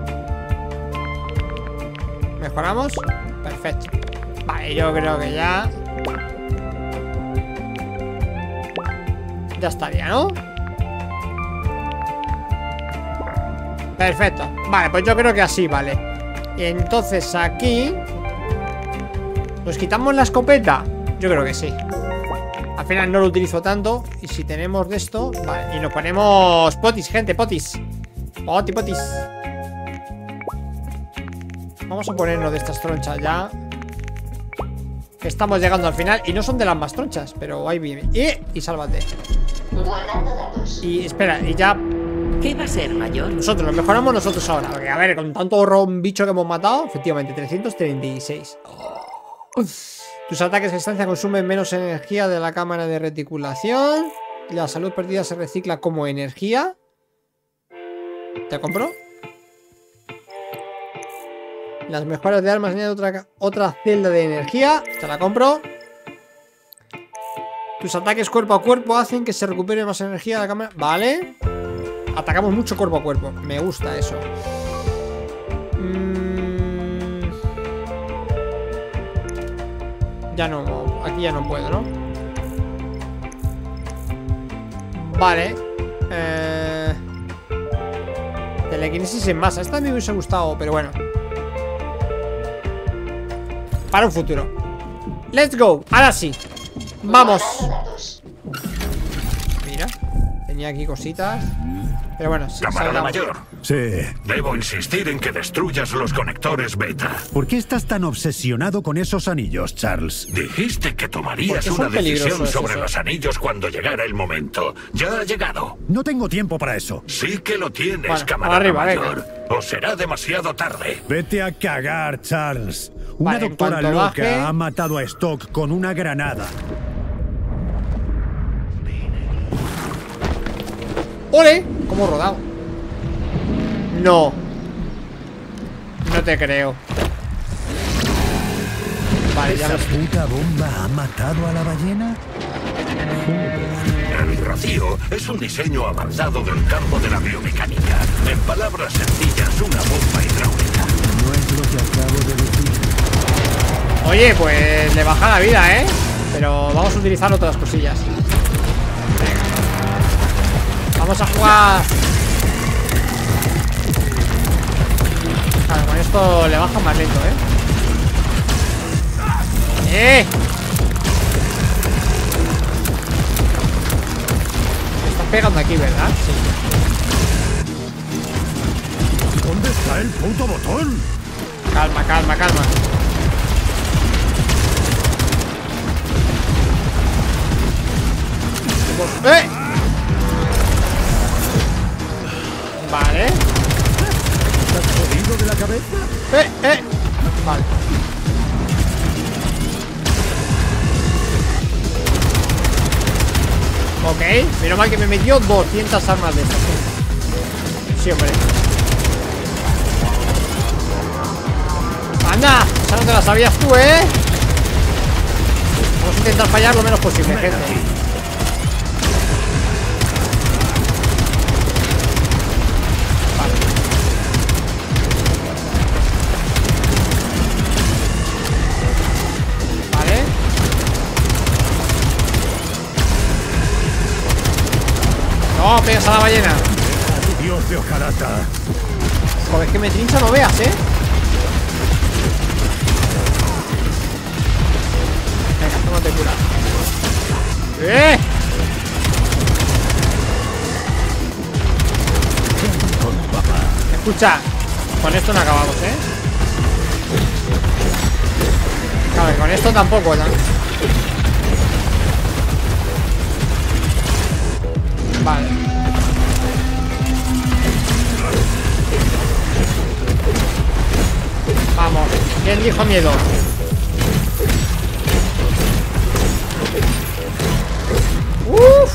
Mejoramos. Perfecto. Vale, yo creo que ya estaría, ¿no? Perfecto. Vale, pues yo creo que así, vale. Y entonces aquí ¿nos quitamos la escopeta? Yo creo que sí. Al final no lo utilizo tanto. Y si tenemos de esto, vale. Y nos ponemos potis, gente, potis. Potis. Vamos a ponernos de estas tronchas ya. Estamos llegando al final. Y no son de las más tronchas, pero ahí viene. Y sálvate. Y espera, y ya. ¿Qué va a ser, mayor? Nosotros, lo mejoramos nosotros ahora. Porque, a ver, con tanto bicho que hemos matado, efectivamente, 336. Tus ataques a distancia consumen menos energía de la cámara de reticulación. La salud perdida se recicla como energía. ¿Te compro? Las mejoras de armas añaden otra celda de energía. Te la compro. Tus ataques cuerpo a cuerpo hacen que se recupere más energía de la cámara. Vale. Atacamos mucho cuerpo a cuerpo. Me gusta eso. Ya no. Aquí ya no puedo, ¿no? Vale. Telequinesis en masa. Esta me hubiese gustado, pero bueno. Para un futuro. Let's go. Ahora sí. Vamos. Mira. Tenía aquí cositas. Pero bueno, sí, Camarada mayor. Sí. Debo insistir en que destruyas los conectores beta. ¿Por qué estás tan obsesionado con esos anillos, Charles? Dijiste que tomarías Porque son una decisión peligrosos sobre esos. los anillos cuando llegara el momento. Ya ha llegado. No tengo tiempo para eso. Sí que lo tienes, Bueno, camarada arriba, mayor. O será demasiado tarde. Vete a cagar, Charles. Una Vale, en doctora cuanto loca baje- ha matado a Stock con una granada. ¡Ole! ¿Cómo he rodado? No. No te creo. Vale, ya ¿Esa ves. puta bomba ha matado a la ballena? El rocío es un diseño avanzado del campo de la biomecánica. En palabras sencillas, una bomba hidráulica. No es lo que acabo de decir. Oye, pues le baja la vida, ¿eh? Pero vamos a utilizar otras cosillas. Venga. Vamos a jugar. Claro, con esto le baja más lento, ¿eh? Me estás pegando aquí, ¿verdad? Sí. ¿Dónde está el puto botón? Calma, calma, calma. ¡Eh! Vale. ¿Estás jodido de la cabeza? Vale. Ok, menos mal que me metió 200 armas de estas. Sí, hombre. ¡Anda! Esa no te la sabías tú, ¿eh? Vamos a intentar fallar lo menos posible, gente. Vale. No, pegas a la ballena. Dios de Ojarata. Joder, es que me trincha, no veas, ¿eh? Venga, tómate cura. Escucha, con esto no acabamos, ¿eh? Claro, con esto tampoco, ¿no? Vale. Vamos, ¿quién dijo miedo? ¡Uf!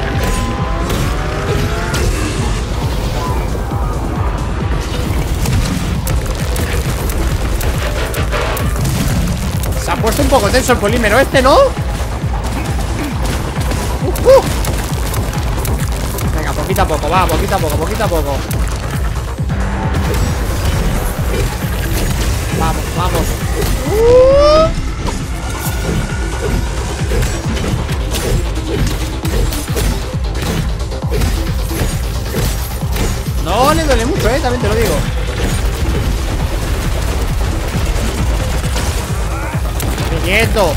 Se ha puesto un poco tenso el polímero este, ¿no? Venga, poquito a poco, va, poquito a poco, poquito a poco. Vamos, vamos. No le duele mucho, también te lo digo. Quieto.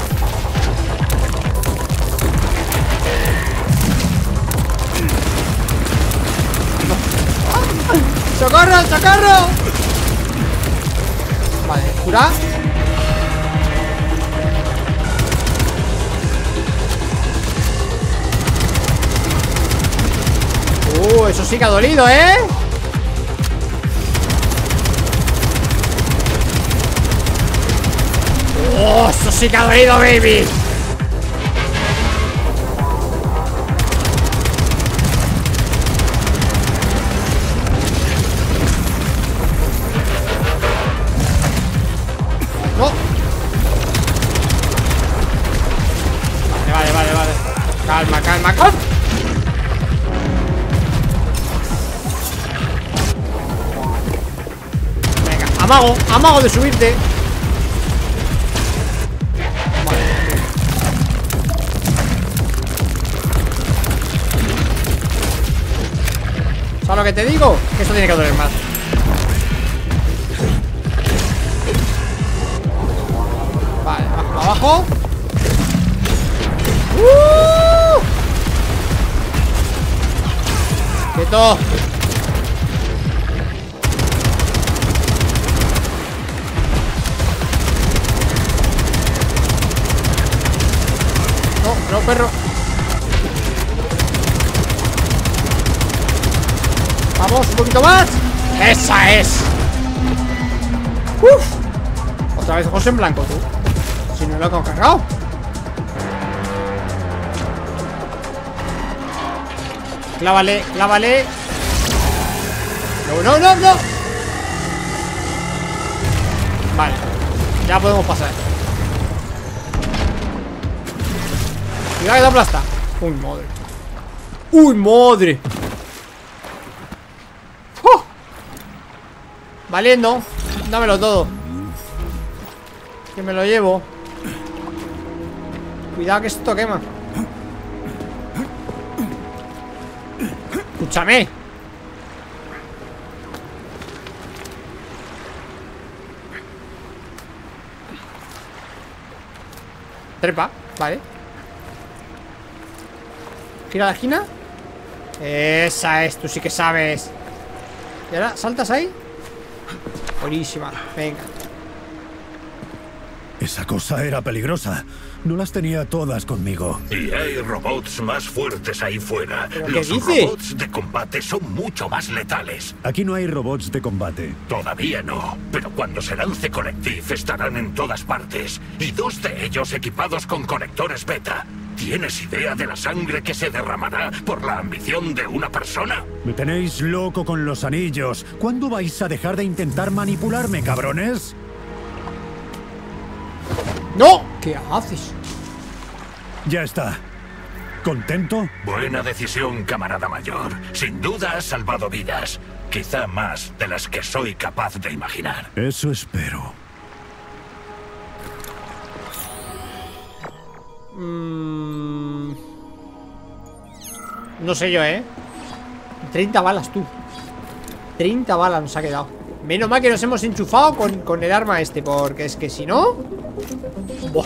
¡Socorro, socorro! Vale, cura. Eso sí que ha dolido, ¿eh? ¡Oh, eso sí que ha dolido, baby! ¡No! Vale, vale, vale. Calma, calma, calma. Venga, amago, amago de subirte. ¿Sabes lo que te digo? Que esto tiene que doler más. Vale, abajo, abajo. ¡Quieto! No, no, perro. Vamos, un poquito más. ¡Esa es! ¡Uf! Otra vez ojos en blanco, tú. Si no lo he cargado. clávale, clávale. No, no, no, no. Vale, ya podemos pasar. Cuidado que te aplasta. Uy, madre. Uy, madre. ¡Oh! Valiendo. Dámelo todo. Que me lo llevo. Cuidado que esto quema. Escúchame. Trepa, vale. Gira la esquina. Esa es, tú sí que sabes. Y ahora, ¿saltas ahí? Buenísima, venga. Esa cosa era peligrosa. No las tenía todas conmigo. Y hay robots más fuertes ahí fuera. ¿Pero qué Los dice? robots de combate son mucho más letales. Aquí no hay robots de combate. Todavía no, pero cuando se lance Collective estarán en todas partes. Y 2 de ellos equipados con conectores beta. ¿Tienes idea de la sangre que se derramará por la ambición de una persona? Me tenéis loco con los anillos. ¿Cuándo vais a dejar de intentar manipularme, cabrones? ¡No! ¿Qué haces? Ya está. ¿Contento? Buena decisión, camarada mayor. Sin duda has salvado vidas. Quizá más de las que soy capaz de imaginar. Eso espero. No sé yo, 30 balas, tú. 30 balas nos ha quedado. Menos mal que nos hemos enchufado con el arma este, porque es que si no... Buah.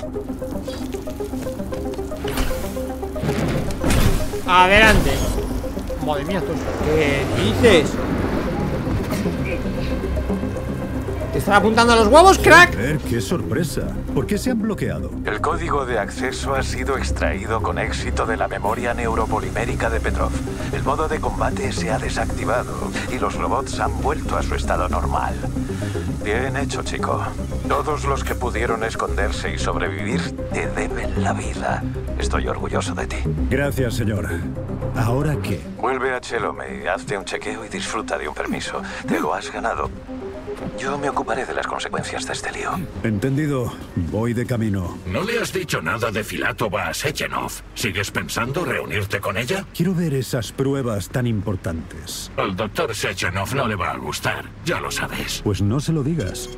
Adelante. Madre mía, ¿qué dices? ¿Te están apuntando a los huevos, crack? Joder, qué sorpresa. ¿Por qué se han bloqueado? El código de acceso ha sido extraído con éxito de la memoria neuropolimérica de Petrov. El modo de combate se ha desactivado y los robots han vuelto a su estado normal. Bien hecho, chico. Todos los que pudieron esconderse y sobrevivir te deben la vida. Estoy orgulloso de ti. Gracias, señor. ¿Ahora qué? Vuelve a Chelome, hazte un chequeo y disfruta de un permiso. Te lo has ganado. Yo me ocuparé de las consecuencias de este lío. Entendido. Voy de camino. ¿No le has dicho nada de Filatova a Sechenov? ¿Sigues pensando reunirte con ella? Quiero ver esas pruebas tan importantes. Al doctor Sechenov no le va a gustar, ya lo sabes. Pues no se lo digas.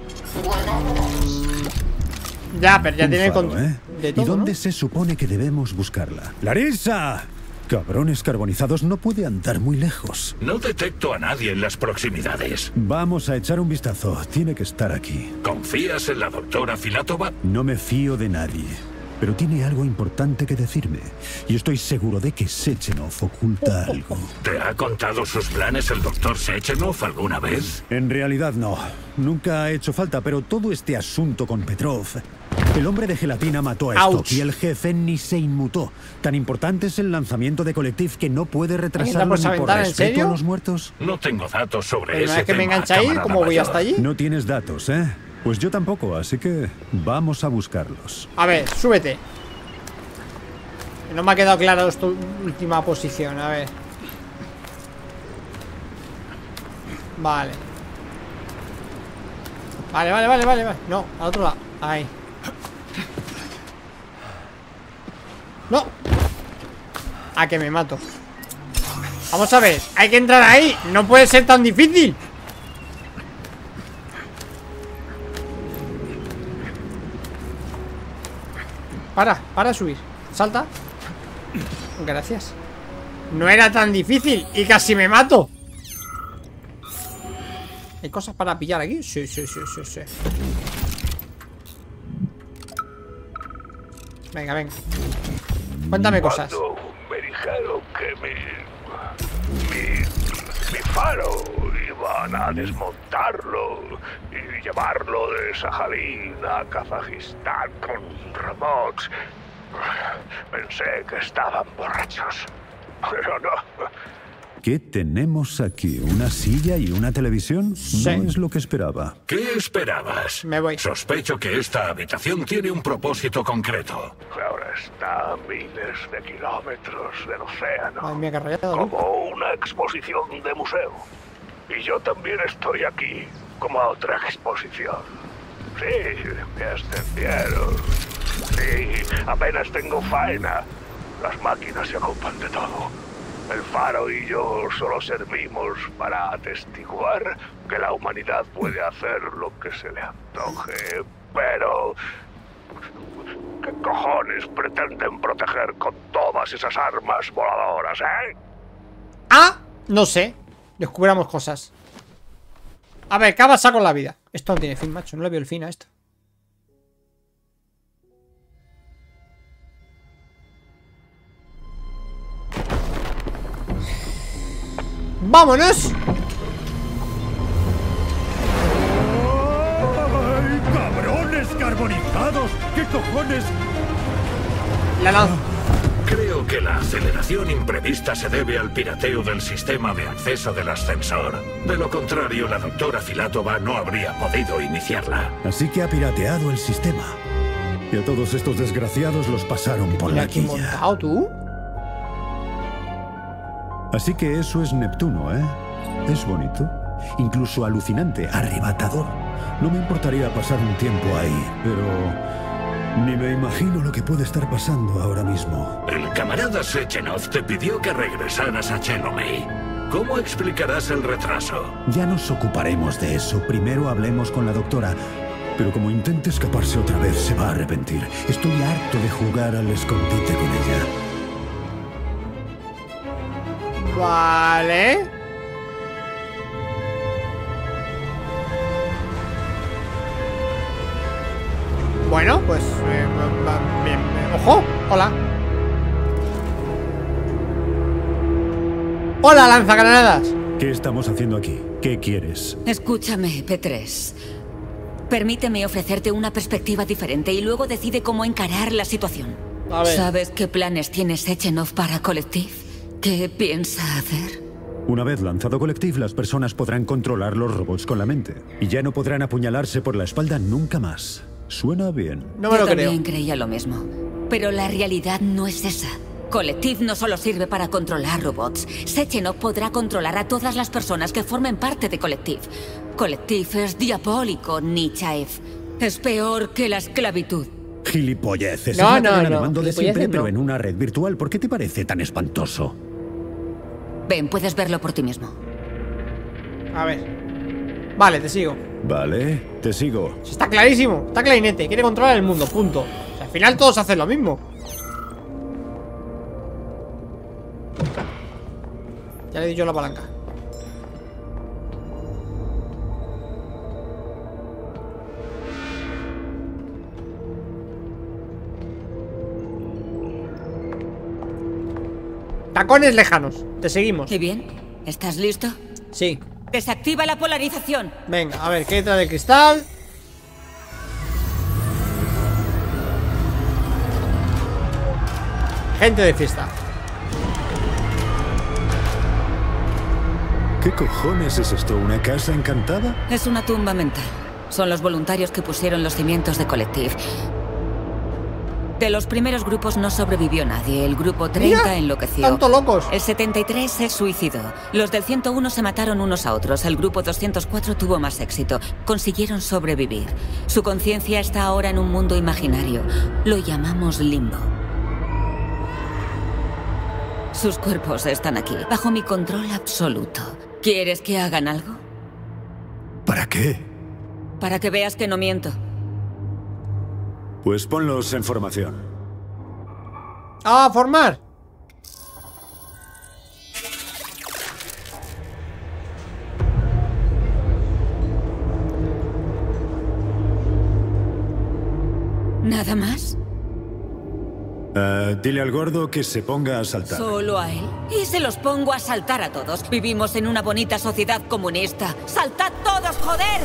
Ya, pero ya tiene Faro, de todo, ¿Y dónde ¿no? se supone que debemos buscarla? ¡Larissa! Cabrones carbonizados no puede andar muy lejos. No detecto a nadie en las proximidades. Vamos a echar un vistazo. Tiene que estar aquí. ¿Confías en la doctora Filatova? No me fío de nadie. Pero tiene algo importante que decirme. Y estoy seguro de que Sechenov oculta algo. ¿Te ha contado sus planes el doctor Sechenov alguna vez? En realidad no. Nunca ha hecho falta, pero todo este asunto con Petrov... El hombre de gelatina mató a Stock y el jefe ni se inmutó. Tan importante es el lanzamiento de Collective que no puede retrasarlo ni por respeto a los muertos. No tengo datos sobre Pero ese una vez que me tema, engancha ahí, camarada ¿cómo voy mayor. hasta allí? No tienes datos, ¿eh? Pues yo tampoco, así que vamos a buscarlos. A ver, súbete. No me ha quedado clara esta última posición, a ver. Vale. Vale. No, al otro lado. Ahí. No. A que me mato. Vamos a ver, hay que entrar ahí. No puede ser tan difícil. Para subir. Salta. Gracias. No era tan difícil y casi me mato. ¿Hay cosas para pillar aquí? Sí. Venga. Cuéntame cosas. Cuando me dijeron que mi faro iban a desmontarlo y llevarlo de Sajalín a Kazajistán con robots, pensé que estaban borrachos, pero no. ¿Qué tenemos aquí? ¿Una silla y una televisión? Sí. No es lo que esperaba. ¿Qué esperabas? Me voy. Sospecho que esta habitación tiene un propósito concreto. Ahora está a miles de kilómetros del océano. Ay, mía, qué rayado, ¿no? Como una exposición de museo. Y yo también estoy aquí, como otra exposición. Sí, me ascendieron. Sí, apenas tengo faena. Las máquinas se ocupan de todo. El faro y yo solo servimos para atestiguar que la humanidad puede hacer lo que se le antoje. Pero... ¿qué cojones pretenden proteger con todas esas armas voladoras, eh? Ah, no sé. Descubramos cosas. A ver, ¿qué ha pasado con la vida? Esto no tiene fin, macho. No le veo el fin a esto. ¡Vámonos! ¡Ay, cabrones carbonizados! ¿Qué cojones? La lanzo. Creo que la aceleración imprevista se debe al pirateo del sistema de acceso del ascensor. De lo contrario, la doctora Filatova no habría podido iniciarla. Así que ha pirateado el sistema. Y a todos estos desgraciados los pasaron por la ¿Quién quilla. montado tú? Así que eso es Neptuno, ¿eh? Es bonito, incluso alucinante, arrebatador. No me importaría pasar un tiempo ahí, pero ni me imagino lo que puede estar pasando ahora mismo. El camarada Sechenov te pidió que regresaras a Chelomey. ¿Cómo explicarás el retraso? Ya nos ocuparemos de eso. Primero hablemos con la doctora. Pero como intente escaparse otra vez, se va a arrepentir. Estoy harto de jugar al escondite con ella. Vale. Bueno, pues... bien. ¡Ojo! Hola. ¡Hola, lanzagranadas! ¿Qué estamos haciendo aquí? ¿Qué quieres? Escúchame, P3. Permíteme ofrecerte una perspectiva diferente y luego decide cómo encarar la situación. A ver. ¿Sabes qué planes tiene Sechenov para Collective? ¿Qué piensa hacer? Una vez lanzado Collective, las personas podrán controlar los robots con la mente. Y ya no podrán apuñalarse por la espalda nunca más. Suena bien. No me lo Yo creo. también creía lo mismo. Pero la realidad no es esa. Collective no solo sirve para controlar robots. Sechenov podrá controlar a todas las personas que formen parte de Collective. Collective es diabólico, Nichaev. Es peor que la esclavitud. Gilipolleces. No, Es la cadena no. de mando de Gilipolleces siempre, no. pero en una red virtual. ¿Por qué te parece tan espantoso? Ven, puedes verlo por ti mismo. A ver. Vale, te sigo. Vale, te sigo. Está clarísimo, está clarinete. Quiere controlar el mundo, punto. O sea, al final todos hacen lo mismo. Ya le he dicho la palanca. Tacones lejanos. Te seguimos. ¿Y bien? ¿Estás listo? Sí. Desactiva la polarización. Venga, a ver, ¿qué trae de cristal? Gente de fiesta. ¿Qué cojones es esto? ¿Una casa encantada? Es una tumba mental. Son los voluntarios que pusieron los cimientos de Collective. De los primeros grupos no sobrevivió nadie. El grupo 30 Mira, enloqueció. tanto locos. El 73 se suicidó. Los del 101 se mataron unos a otros. El grupo 204 tuvo más éxito. Consiguieron sobrevivir. Su conciencia está ahora en un mundo imaginario. Lo llamamos limbo. Sus cuerpos están aquí, bajo mi control absoluto. ¿Quieres que hagan algo? ¿Para qué? Para que veas que no miento. Pues ponlos en formación. ¡Ah, formar! ¿Nada más? Dile al gordo que se ponga a saltar. ¿Solo a él? Y se los pongo a saltar a todos. Vivimos en una bonita sociedad comunista. ¡Saltad todos, joder!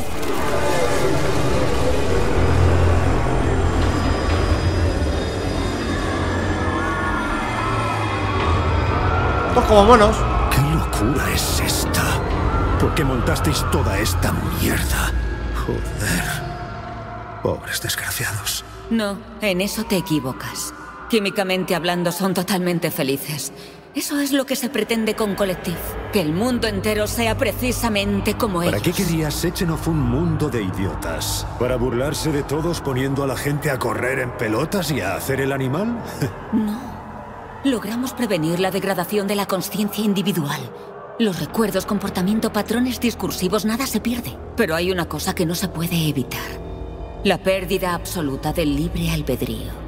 Todos como monos. ¿Qué locura es esta? ¿Por qué montasteis toda esta mierda? Joder. Pobres desgraciados. No, en eso te equivocas. Químicamente hablando, son totalmente felices. Eso es lo que se pretende con Collective. Que el mundo entero sea precisamente como ellos. ¿Para qué quería Sechenov un mundo de idiotas? ¿Para burlarse de todos poniendo a la gente a correr en pelotas y a hacer el animal? No. Logramos prevenir la degradación de la consciencia individual. Los recuerdos, comportamiento, patrones discursivos, nada se pierde. Pero hay una cosa que no se puede evitar. La pérdida absoluta del libre albedrío.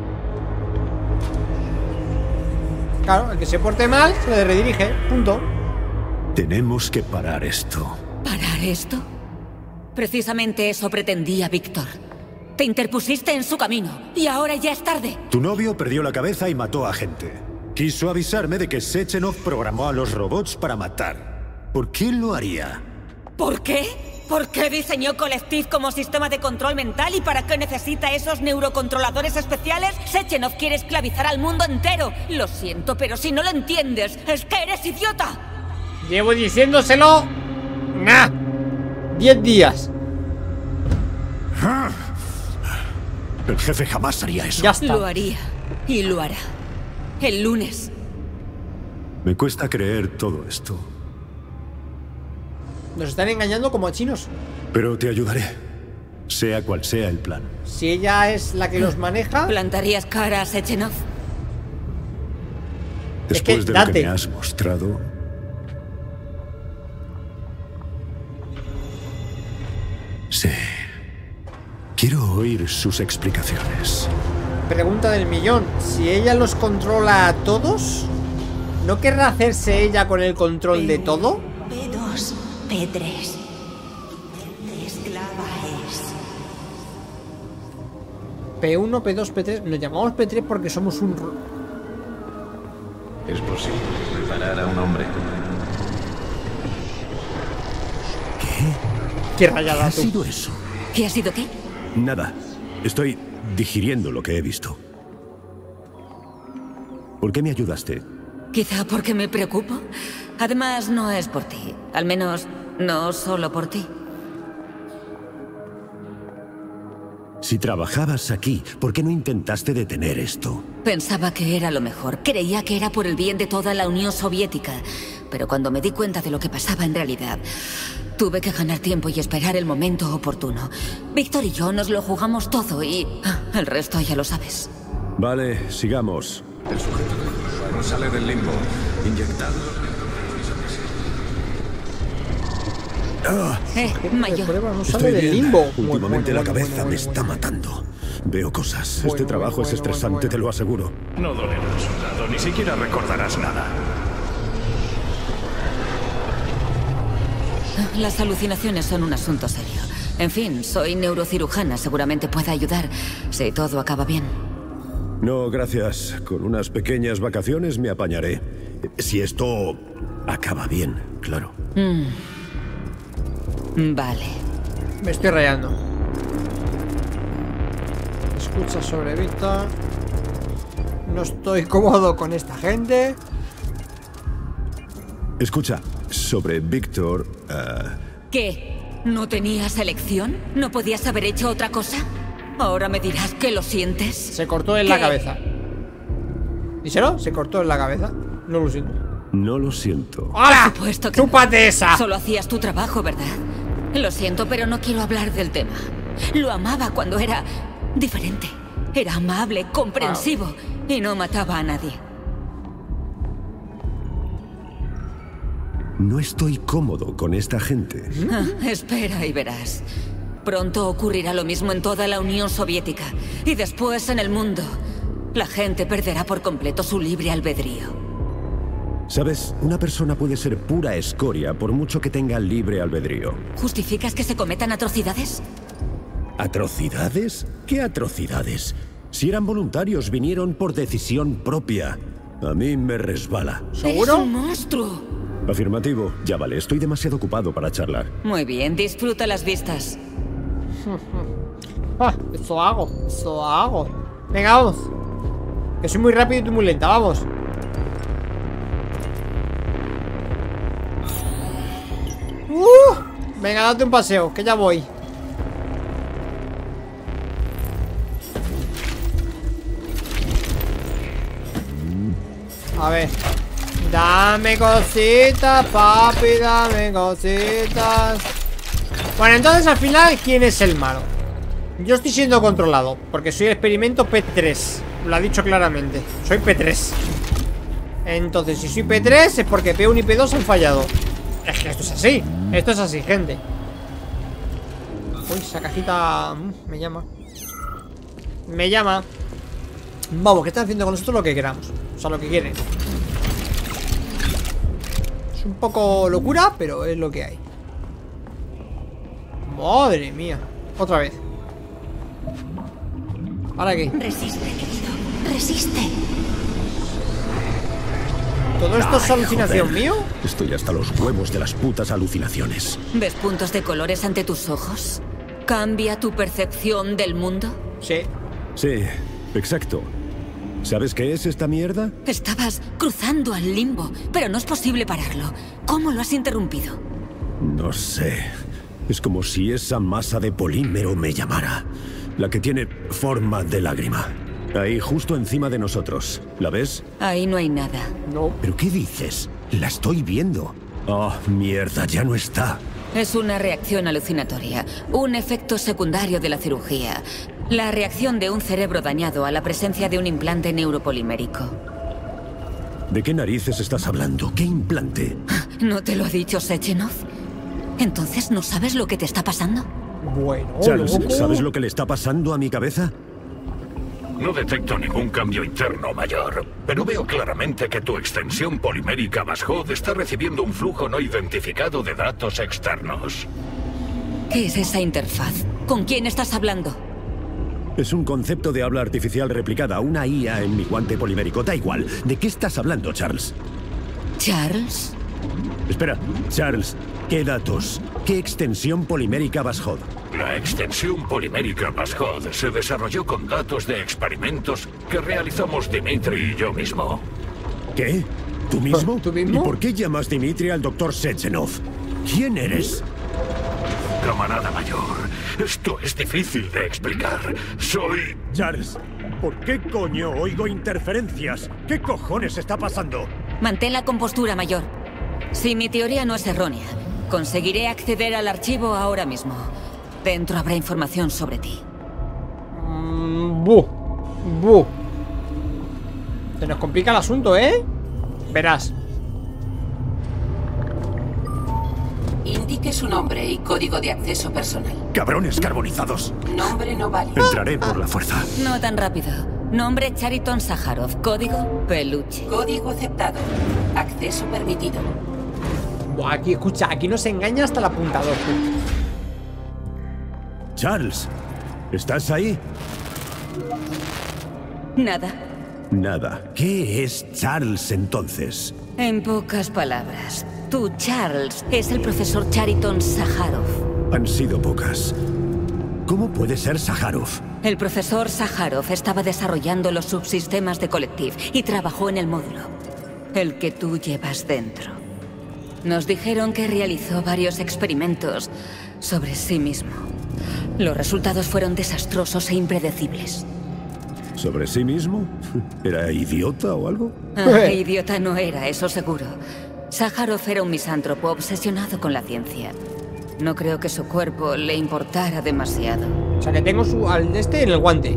Claro, el que se porte mal se le redirige, punto. Tenemos que parar esto. ¿Parar esto? Precisamente eso pretendía Víctor. Te interpusiste en su camino, y ahora ya es tarde. Tu novio perdió la cabeza y mató a gente. Quiso avisarme de que Sechenov programó a los robots para matar. ¿Por qué lo haría? ¿Por qué? ¿Por qué diseñó Collective como sistema de control mental y para qué necesita esos neurocontroladores especiales? Sechenov quiere esclavizar al mundo entero. Lo siento, pero si no lo entiendes, es que eres idiota. Llevo diciéndoselo... 10 días. El jefe jamás haría eso. Ya está. Lo haría. Y lo hará. El lunes. Me cuesta creer todo esto. Nos están engañando como a chinos. Pero te ayudaré. Sea cual sea el plan. Si ella es la que los maneja... ¿Plantarías cara a Sechenov? Después de lo que me has mostrado... Sí. Quiero oír sus explicaciones. Pregunta del millón. Si ella los controla a todos, ¿no querrá hacerse ella con el control de todo? P2, P3. Esclava es. P1, P2, P3. Nos llamamos P3 porque somos un... Es posible reparar a un hombre. ¿Qué rayada ¿Qué ha tú? sido eso? ¿Qué ha sido qué? Nada. Estoy digiriendo lo que he visto. ¿Por qué me ayudaste? Quizá porque me preocupo. Además, no es por ti. Al menos, no solo por ti. Si trabajabas aquí, ¿por qué no intentaste detener esto? Pensaba que era lo mejor. Creía que era por el bien de toda la Unión Soviética. Pero cuando me di cuenta de lo que pasaba en realidad, tuve que ganar tiempo y esperar el momento oportuno. Víctor y yo nos lo jugamos todo y... el resto ya lo sabes. Vale, sigamos. El sujeto del no sale del limbo. Inyectado. Mayor. No sale del limbo. Últimamente la cabeza me está matando. Veo cosas. Este trabajo es estresante, te lo aseguro. No dolerá, soldado. Ni siquiera recordarás nada. Las alucinaciones son un asunto serio. En fin, soy neurocirujana. Seguramente pueda ayudar si todo acaba bien. No, gracias. Con unas pequeñas vacaciones me apañaré. Si esto acaba bien, claro. Vale. Me estoy rayando. Escucha sobre Víctor. No estoy cómodo con esta gente. Escucha, sobre Víctor... ¿Qué? ¿No tenías elección? ¿No podías haber hecho otra cosa? ¿Ahora me dirás que lo sientes? Se cortó en la cabeza. ¿Díselo? Se cortó en la cabeza. No lo siento. No lo siento. ¡Hala! Por supuesto que ¡Chúpate no. esa! Solo hacías tu trabajo, ¿verdad? Lo siento, pero no quiero hablar del tema. Lo amaba cuando era diferente. Era amable, comprensivo y no mataba a nadie. No estoy cómodo con esta gente. Espera y verás. Pronto ocurrirá lo mismo en toda la Unión Soviética. Y después en el mundo. La gente perderá por completo su libre albedrío. ¿Sabes? Una persona puede ser pura escoria por mucho que tenga libre albedrío. ¿Justificas que se cometan atrocidades? ¿Atrocidades? ¿Qué atrocidades? Si eran voluntarios, vinieron por decisión propia. A mí me resbala. ¿Seguro? ¡Eres un monstruo! Afirmativo. Ya vale, estoy demasiado ocupado para charlar. Muy bien, disfruta las vistas. Eso hago. Venga, vamos. Que soy muy rápido y tú muy lenta, vamos. Venga, date un paseo, que ya voy. A ver. Dame cositas, papi, dame cositas. Bueno, entonces al final, ¿quién es el malo? Yo estoy siendo controlado porque soy el experimento P3. Lo ha dicho claramente. Soy P3. Entonces, si soy P3 es porque P1 y P2 han fallado. Es que esto es así. Esto es así, gente. Uy, esa cajita me llama. Me llama. Vamos, que están haciendo con nosotros lo que queramos. O sea, lo que quieren. Es un poco locura, pero es lo que hay. Madre mía. Otra vez. ¿Ahora qué? Resiste, querido. Resiste. ¿Todo esto es alucinación Joder. mío? Estoy hasta los huevos de las putas alucinaciones. ¿Ves puntos de colores ante tus ojos? ¿Cambia tu percepción del mundo? Sí. Sí, exacto. ¿Sabes qué es esta mierda? Estabas cruzando al limbo, pero no es posible pararlo. ¿Cómo lo has interrumpido? No sé. Es como si esa masa de polímero me llamara. La que tiene forma de lágrima. Ahí justo encima de nosotros. ¿La ves? Ahí no hay nada. No. ¿Pero qué dices? La estoy viendo. Oh, mierda, ya no está. Es una reacción alucinatoria, un efecto secundario de la cirugía. La reacción de un cerebro dañado a la presencia de un implante neuropolimérico. ¿De qué narices estás hablando? ¿Qué implante? ¿No te lo ha dicho Sechenov? ¿Entonces no sabes lo que te está pasando? Bueno, Charles, loco. ¿sabes lo que le está pasando a mi cabeza? No detecto ningún cambio interno mayor, pero veo claramente que tu extensión polimérica Bashod está recibiendo un flujo no identificado de datos externos. ¿Qué es esa interfaz? ¿Con quién estás hablando? Es un concepto de habla artificial replicada, una IA en mi guante polimérico. Da igual. ¿De qué estás hablando, Charles? ¿Charles? Espera, Charles, ¿qué datos? ¿Qué extensión polimérica Bashod? La extensión polimérica Bashod se desarrolló con datos de experimentos que realizamos Dimitri y yo mismo. ¿Qué? ¿Tú mismo? ¿Tú mismo? ¿Y por qué llamas Dimitri al Dr. Sechenov? ¿Quién eres? Camarada mayor, esto es difícil de explicar. Soy... Charles, ¿por qué coño oigo interferencias? ¿Qué cojones está pasando? Mantén la compostura, mayor. Si mi teoría no es errónea, conseguiré acceder al archivo ahora mismo. Dentro habrá información sobre ti. Bu. Se nos complica el asunto, ¿eh? Verás. Indique su nombre y código de acceso personal. ¡Cabrones carbonizados! Nombre no válido. Entraré por la fuerza. No tan rápido. Nombre Chariton Sájarov. Código Peluche. Código aceptado. Acceso permitido. Buah, aquí, escucha, aquí nos engaña hasta el apuntador. Charles, ¿estás ahí? Nada. Nada. ¿Qué es Charles entonces? En pocas palabras, tú, Charles, es el profesor Chariton Sájarov. Han sido pocas. ¿Cómo puede ser Sájarov? El profesor Sájarov estaba desarrollando los subsistemas de Collective y trabajó en el módulo, el que tú llevas dentro. Nos dijeron que realizó varios experimentos sobre sí mismo. Los resultados fueron desastrosos e impredecibles. ¿Sobre sí mismo? ¿Era idiota o algo? Idiota no era, eso seguro. Sájarov era un misántropo obsesionado con la ciencia. No creo que su cuerpo le importara demasiado. O sea que tengo al este en el guante.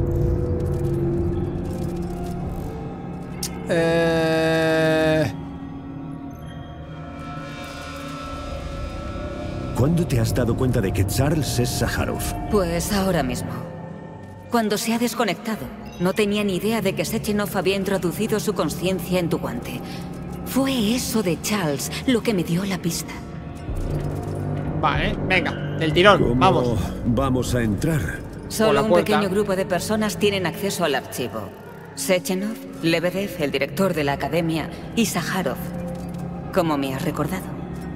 ¿Cuándo te has dado cuenta de que Charles es Sájarov? Pues ahora mismo. Cuando se ha desconectado, no tenía ni idea de que Sechenov había introducido su conciencia en tu guante. Fue eso de Charles lo que me dio la pista. Vale, venga, del tirón, ¿Cómo vamos. vamos a entrar? Solo un puerta. pequeño grupo de personas tienen acceso al archivo. Sechenov, Lebedev, el director de la academia, y Sájarov. Como me has recordado.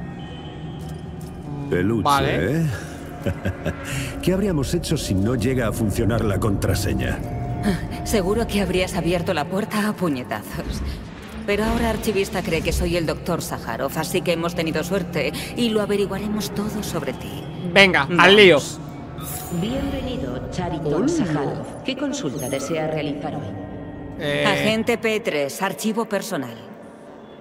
Peluche, Vale. ¿eh? ¿Qué habríamos hecho si no llega a funcionar la contraseña? Seguro que habrías abierto la puerta a puñetazos. Pero ahora Archivista cree que soy el doctor Sájarov, así que hemos tenido suerte y lo averiguaremos todo sobre ti. Venga, al lío. Bienvenido, Chariton Sájarov. ¿Qué consulta desea realizar hoy? Agente P3, archivo personal.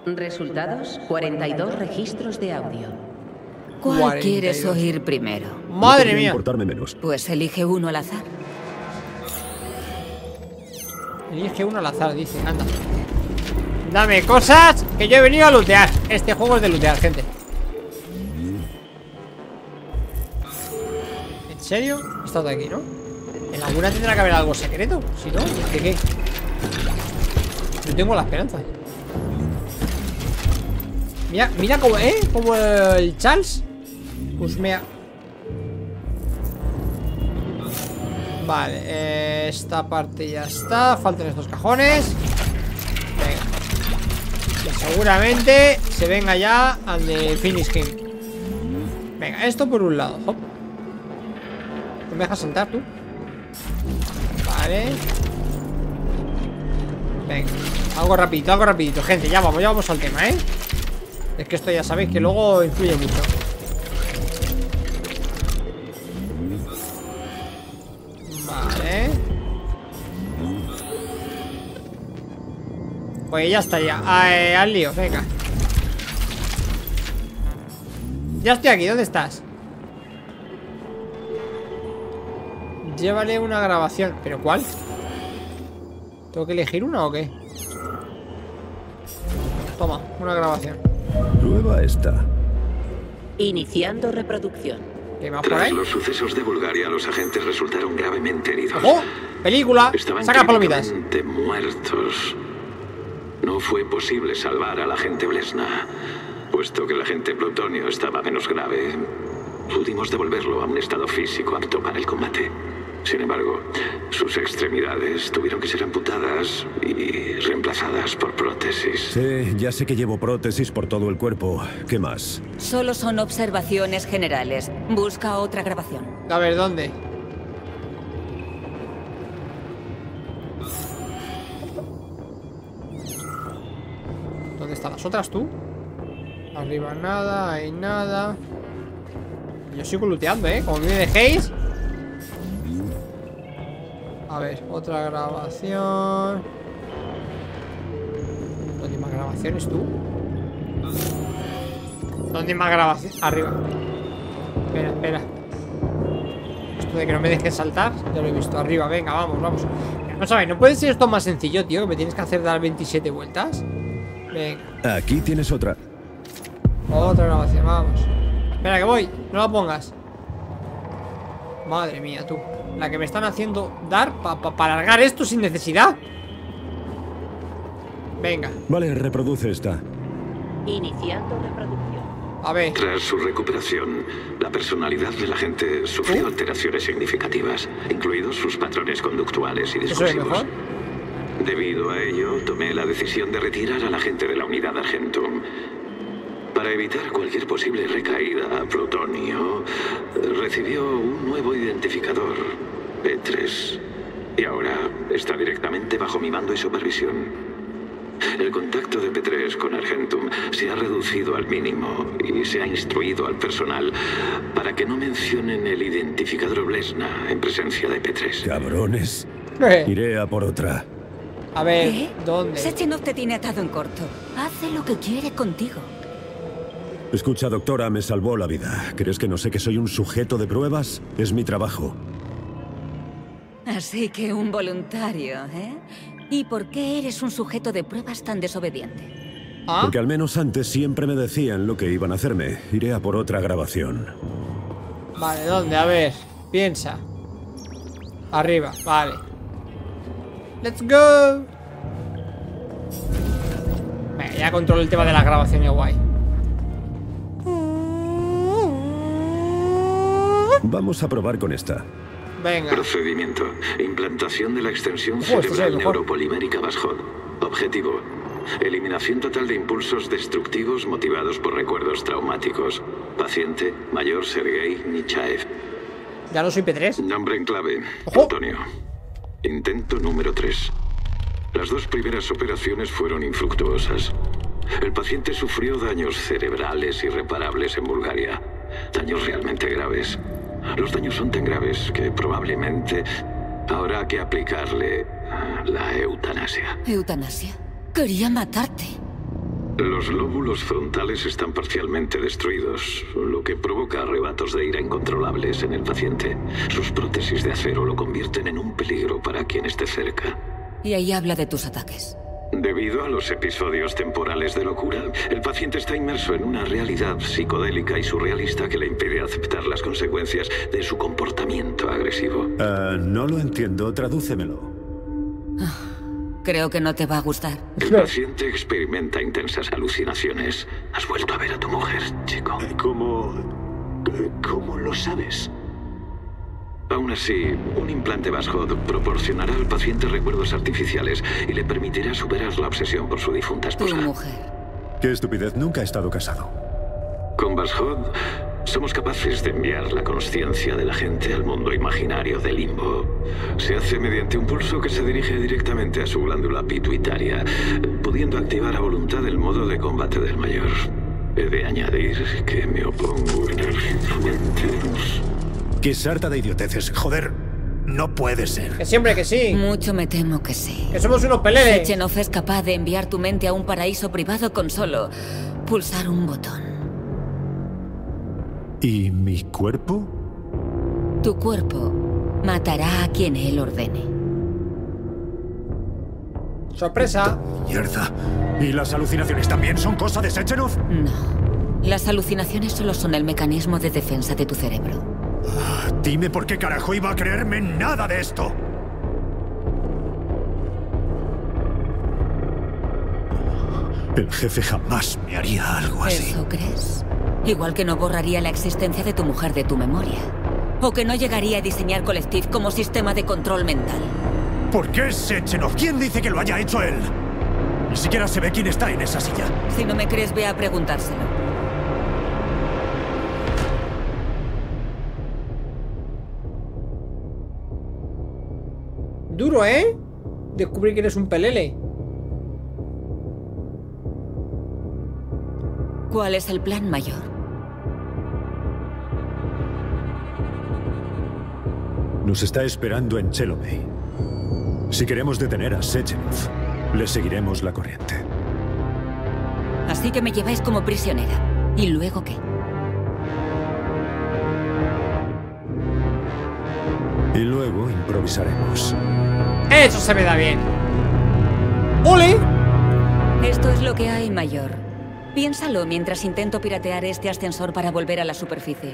Resultados: 42 registros de audio. ¿Cuál 42. quieres oír primero? Madre mía. Importarme menos. Pues elige uno al azar. Elige uno al azar, dice. Anda. Dame cosas que yo he venido a lootear. Este juego es de lootear, gente. ¿En serio? He estado de aquí, ¿no? En alguna tendrá que haber algo secreto. Si no, ¿de qué? Yo tengo la esperanza. Mira, mira cómo, como el Charles husmea. Vale, esta parte ya está. Faltan estos cajones. Venga. Que seguramente se venga ya al de Finish Him. Venga, esto por un lado. Hop. ¿No me dejas saltar tú? Vale. Venga, algo rapidito, gente. Ya vamos al tema, ¿eh? Es que esto ya sabéis que luego influye mucho. Vale. Pues ya estaría. Al lío, venga. Ya estoy aquí, ¿dónde estás? Llévale una grabación. ¿Pero cuál? ¿Tengo que elegir una o qué? Toma, una grabación. Prueba esta. Iniciando reproducción. ¿Qué va por Tras ahí? los sucesos de Bulgaria, los agentes resultaron gravemente heridos. ¡Oh! ¡Película! Estaban ¡Saca palomitas! clínicamente muertos. No fue posible salvar al agente Blesna. Puesto que el agente Plutonio estaba menos grave, pudimos devolverlo a un estado físico apto para el combate. Sin embargo, sus extremidades tuvieron que ser amputadas y reemplazadas por prótesis. Sí, ya sé que llevo prótesis por todo el cuerpo. ¿Qué más? Solo son observaciones generales. Busca otra grabación. A ver, ¿dónde? ¿Dónde están las otras tú? Arriba nada, ahí nada. Yo sigo looteando, Como me dejéis. A ver, otra grabación. ¿Dónde hay más grabaciones tú? ¿Dónde hay más grabaciones? Arriba. Espera. Esto de que no me dejes saltar, ya lo he visto. Arriba, venga, vamos. No sabes, no puede ser esto más sencillo, tío. Que me tienes que hacer dar 27 vueltas. Venga. Aquí tienes otra. Otra grabación, vamos. Espera, que voy, no la pongas. Madre mía, tú. La que me están haciendo dar para alargar esto sin necesidad. Venga. Vale, reproduce esta. Iniciando reproducción. A ver. Tras su recuperación, la personalidad de la gente sufrió alteraciones significativas, incluidos sus patrones conductuales y ¿Eso es discursivos. mejor? Debido a ello, tomé la decisión de retirar a la gente de la unidad Argentum. Para evitar cualquier posible recaída, Plutonio recibió un nuevo identificador, P3, y ahora está directamente bajo mi mando y supervisión. El contacto de P3 con Argentum se ha reducido al mínimo y se ha instruido al personal para que no mencionen el identificador Blesna en presencia de P3. Cabrones. Iré a por otra. A ver, ¿Qué? ¿dónde? Sechenov te tiene atado en corto. Hace lo que quiere contigo. Escucha, doctora, me salvó la vida. ¿Crees que no sé que soy un sujeto de pruebas? Es mi trabajo. Así que un voluntario, ¿eh? ¿Y por qué eres un sujeto de pruebas tan desobediente? Porque al menos antes siempre me decían lo que iban a hacerme. Iré a por otra grabación. Vale, ¿dónde? A ver, piensa. Arriba, vale. Let's go. Venga, ya controlo el tema de la grabación, guay. Vamos a probar con esta. Venga. Procedimiento. Implantación de la extensión Ojo, esto cerebral es mejor. neuropolimérica Vashon. Objetivo. Eliminación total de impulsos destructivos motivados por recuerdos traumáticos. Paciente, mayor Sergei Nichaev. Ya no soy P3. Nombre en clave. Ojo. Plutonio. Intento número 3. Las dos primeras operaciones fueron infructuosas. El paciente sufrió daños cerebrales irreparables en Bulgaria. Daños realmente graves. Los daños son tan graves que probablemente habrá que aplicarle la eutanasia. ¿Eutanasia? Quería matarte. Los lóbulos frontales están parcialmente destruidos, lo que provoca arrebatos de ira incontrolables en el paciente. Sus prótesis de acero lo convierten en un peligro para quien esté cerca. Y ahí habla de tus ataques. Debido a los episodios temporales de locura, el paciente está inmerso en una realidad psicodélica y surrealista que le impide aceptar las consecuencias de su comportamiento agresivo. No lo entiendo, tradúcemelo. Creo que no te va a gustar. El paciente experimenta intensas alucinaciones. ¿Has vuelto a ver a tu mujer, chico? ¿Cómo lo sabes? Aún así, un implante Vashod proporcionará al paciente recuerdos artificiales y le permitirá superar la obsesión por su difunta esposa. Tu mujer. Qué estupidez, nunca he estado casado. Con Vashod, somos capaces de enviar la consciencia de la gente al mundo imaginario del limbo. Se hace mediante un pulso que se dirige directamente a su glándula pituitaria, pudiendo activar a voluntad el modo de combate del mayor. He de añadir que me opongo enérgicamente. ¡Qué sarta de idioteces! ¡Joder! No puede ser. Que siempre que sí. Mucho me temo que sí. Que somos unos peleles. Sechenov es capaz de enviar tu mente a un paraíso privado con solo pulsar un botón. ¿Y mi cuerpo? Tu cuerpo matará a quien él ordene. Sorpresa. Mierda. ¿Y las alucinaciones también son cosa de Sechenov? No. Las alucinaciones solo son el mecanismo de defensa de tu cerebro. Dime por qué carajo iba a creerme nada de esto. El jefe jamás me haría algo así. ¿Eso crees? Igual que no borraría la existencia de tu mujer de tu memoria. O que no llegaría a diseñar Collective como sistema de control mental. ¿Por qué Sechenov? ¿Quién dice que lo haya hecho él? Ni siquiera se ve quién está en esa silla. Si no me crees, ve a preguntárselo. Duro, ¿eh? Descubrir que eres un pelele. ¿Cuál es el plan, mayor? Nos está esperando en Chelomey. Si queremos detener a Sechenov, le seguiremos la corriente. Así que me lleváis como prisionera. ¿Y luego qué? Y luego improvisaremos. Eso se me da bien. ¡Ole! Esto es lo que hay, mayor. Piénsalo mientras intento piratear este ascensor para volver a la superficie.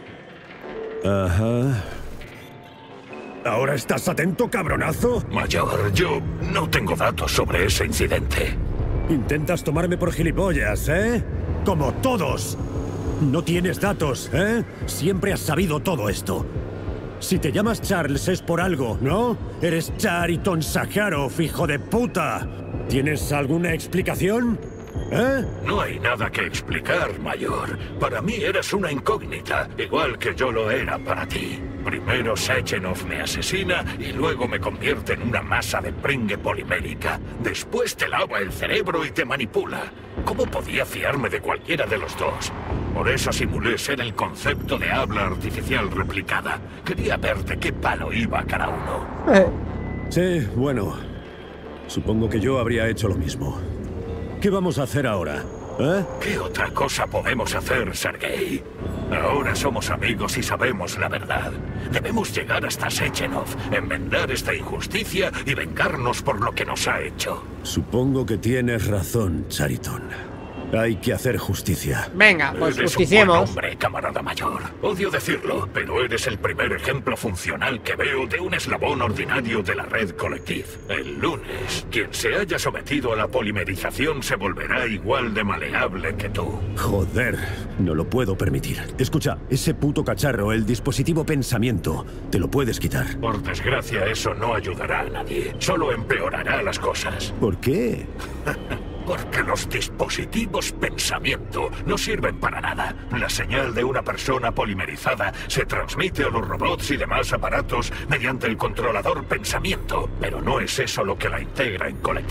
Ajá. ¿Ahora estás atento, cabronazo? Mayor, yo no tengo datos sobre ese incidente. Intentas tomarme por gilipollas, ¿eh? Como todos. No tienes datos, ¿eh? Siempre has sabido todo esto. Si te llamas Charles es por algo, ¿no? Eres Chariton Sakharov, hijo de puta. ¿Tienes alguna explicación? ¿Eh? No hay nada que explicar, mayor. Para mí eres una incógnita, igual que yo lo era para ti. Primero Sechenov me asesina y luego me convierte en una masa de pringue polimérica. Después te lava el cerebro y te manipula. ¿Cómo podía fiarme de cualquiera de los dos? Por eso simulé ser el concepto de habla artificial replicada. Quería ver de qué palo iba cada uno. Sí, bueno. Supongo que yo habría hecho lo mismo. ¿Qué vamos a hacer ahora? ¿Eh? ¿Qué otra cosa podemos hacer, Sergei? Ahora somos amigos y sabemos la verdad. Debemos llegar hasta Sechenov, enmendar esta injusticia y vengarnos por lo que nos ha hecho. Supongo que tienes razón, Chariton. Hay que hacer justicia. Venga, pues Eres justiciemos. un buen hombre, camarada mayor. Odio decirlo, pero eres el primer ejemplo funcional que veo de un eslabón ordinario de la red Collective. El lunes, quien se haya sometido a la polimerización se volverá igual de maleable que tú. Joder, no lo puedo permitir. Escucha, ese puto cacharro, el dispositivo pensamiento, te lo puedes quitar. Por desgracia, eso no ayudará a nadie. Solo empeorará las cosas. ¿Por qué? Porque los dispositivos pensamiento no sirven para nada. La señal de una persona polimerizada se transmite a los robots y demás aparatos mediante el controlador pensamiento. Pero no es eso lo que la integra en Collective.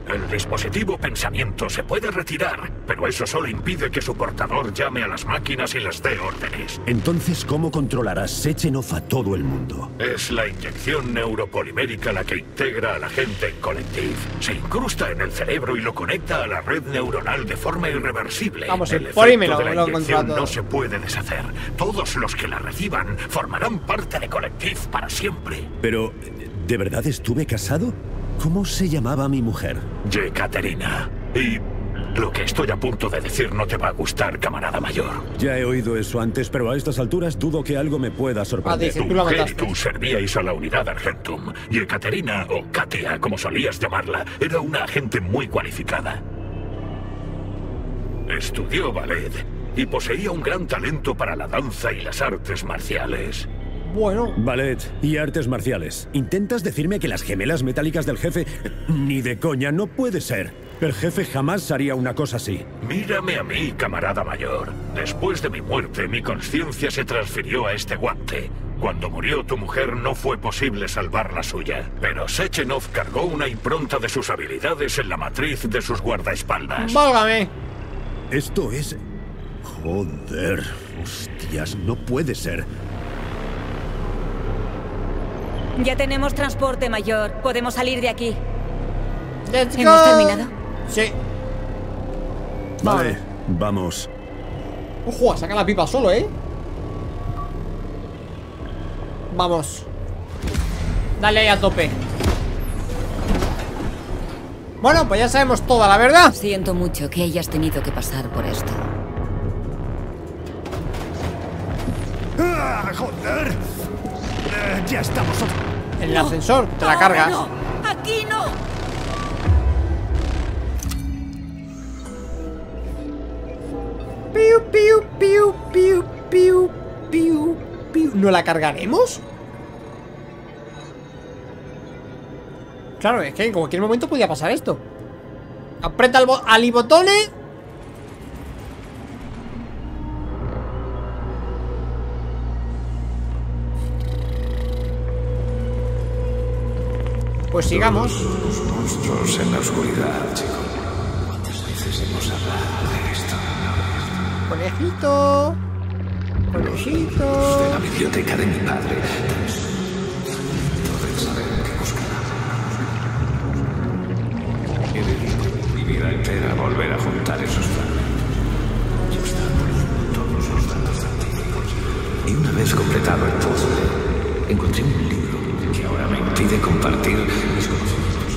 El dispositivo pensamiento se puede retirar, pero eso solo impide que su portador llame a las máquinas y les dé órdenes. Entonces, ¿cómo controlarás Sechenov a todo el mundo? Es la inyección neuropolimérica la que integra a la gente en Collective. Se incrusta en el cerebro y lo conecta a la red neuronal de forma irreversible. Vamos, el por ahí efecto de la inyección todo. no se puede deshacer. Todos los que la reciban formarán parte de Collective para siempre. Pero, ¿de verdad estuve casado? ¿Cómo se llamaba mi mujer? Yekaterina. Y lo que estoy a punto de decir no te va a gustar, camarada mayor. Ya he oído eso antes, pero a estas alturas dudo que algo me pueda sorprender. Tu mujer y tú servíais a la unidad Argentum. Yekaterina, o Katia, como solías llamarla, era una agente muy cualificada. Estudió ballet y poseía un gran talento para la danza y las artes marciales. Bueno. Ballet y artes marciales. ¿Intentas decirme que las gemelas metálicas del jefe... Ni de coña, no puede ser. El jefe jamás haría una cosa así. Mírame a mí, camarada mayor. Después de mi muerte, mi conciencia se transfirió a este guante. Cuando murió tu mujer no fue posible salvar la suya. Pero Sechenov cargó una impronta de sus habilidades en la matriz de sus guardaespaldas. ¡Válgame! Esto es... Joder. Hostias, no puede ser. Ya tenemos transporte, mayor. Podemos salir de aquí. Let's go. ¿Hemos terminado? Sí. Vale, vamos. Ojo, saca la pipa solo, ¿eh? Vamos. Dale ahí a tope. Bueno, pues ya sabemos toda la verdad. Siento mucho que hayas tenido que pasar por esto. ¡Ah, joder! Ya estamos. En el ascensor, te la cargas. No, aquí no. Piu, piu, piu, piu, piu, piu, piu. ¿No la cargaremos? Claro, es que en cualquier momento podía pasar esto. Aprieta el alibotones. Pues sigamos. Los monstruos en la oscuridad, chico. ¿Cuántas veces hemos hablado de esto? Conejito. Conejito. De la biblioteca de mi padre. Deben saber qué buscará. He dedicado mi vida entera a volver a juntar esos fragmentos. Yo estaba poniendo todos los datos científicos. Y una vez completado el puzzle, encontré un libro que ahora me impide compartir mis conocimientos.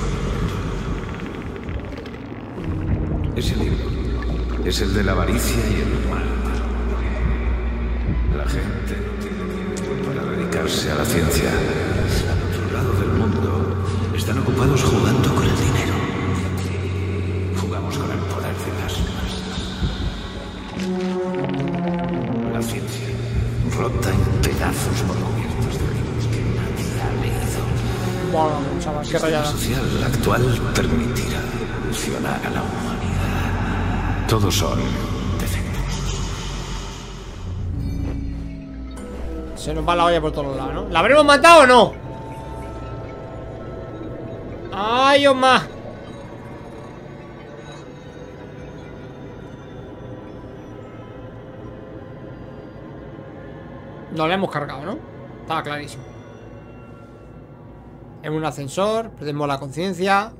Ese libro es el de la avaricia y el mal. La gente no tiene tiempo para dedicarse a la ciencia. Al otro lado del mundo están ocupados jugando con el dinero. Jugamos con el poder de las masas. La ciencia rota en pedazos por cubiertos de libros que nadie ha leído. Bueno, chaval, qué rayada. El sistema social actual permitirá evolucionar a la humanidad. Todos son defectos. Se nos va la olla por todos lados, ¿no? ¿La habremos matado o no? ¡Ay, Oma! No la hemos cargado, ¿no? Estaba clarísimo. En un ascensor, perdemos la conciencia.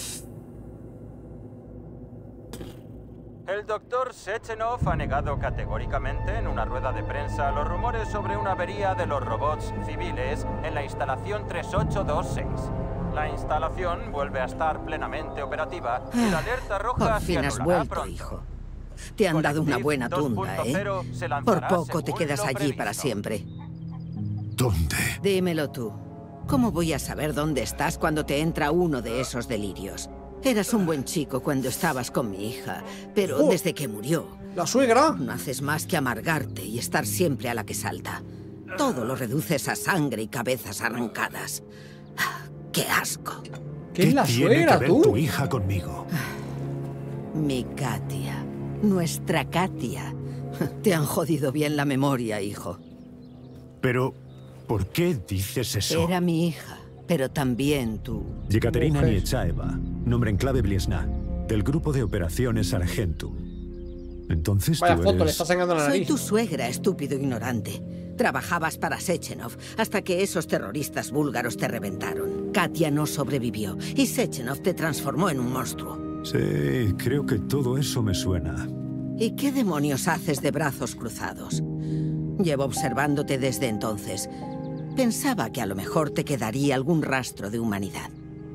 El doctor Sechenov ha negado categóricamente en una rueda de prensa los rumores sobre una avería de los robots civiles en la instalación 3826. La instalación vuelve a estar plenamente operativa y la alerta roja Por fin se has anulará vuelto, pronto. hijo. Te han dado una buena tunda, ¿eh? Por poco te quedas allí para siempre. ¿Dónde? Dímelo tú. ¿Cómo voy a saber dónde estás cuando te entra uno de esos delirios? Eras un buen chico cuando estabas con mi hija, pero desde que murió... ¿La suegra? No haces más que amargarte y estar siempre a la que salta. Todo lo reduces a sangre y cabezas arrancadas. ¡Qué asco! ¿Qué es la tiene suegra, que ver tú? tu hija conmigo? Mi Katia. Nuestra Katia. Te han jodido bien la memoria, hijo. Pero, ¿por qué dices eso? Era mi hija, pero también tú. Yekaterina Niechaeva Nombre en clave Bliesna, del grupo de operaciones Argentum. Entonces Vaya tú foto, eres... le estás sacando la Soy nariz. tu suegra, estúpido ignorante. Trabajabas para Sechenov hasta que esos terroristas búlgaros te reventaron. Katia no sobrevivió y Sechenov te transformó en un monstruo. Sí, creo que todo eso me suena. ¿Y qué demonios haces de brazos cruzados? Llevo observándote desde entonces. Pensaba que a lo mejor te quedaría algún rastro de humanidad.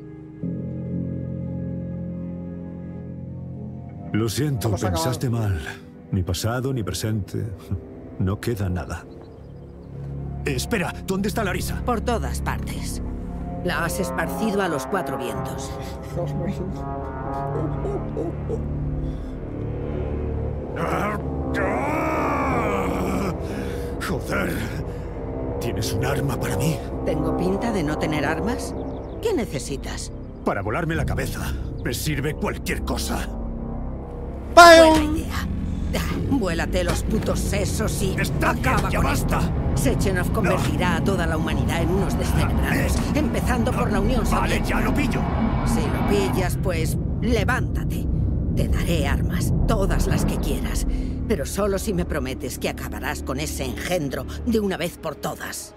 Lo siento, Hemos acabado. pensaste mal. Ni pasado ni presente. No queda nada. Espera, ¿dónde está Larissa? Por todas partes. La has esparcido a los 4 vientos. Joder. ¿Tienes un arma para mí? ¿Tengo pinta de no tener armas? ¿Qué necesitas? Para volarme la cabeza. Me sirve cualquier cosa. Buena idea. Vuélate los putos sesos y acaba ya con basta. esto. Sechenov convertirá a toda la humanidad en unos descerebrados, empezando por la Unión Soviética. Vale, ya lo pillo. Si lo pillas, pues levántate. Te daré armas, todas las que quieras, pero solo si me prometes que acabarás con ese engendro de una vez por todas.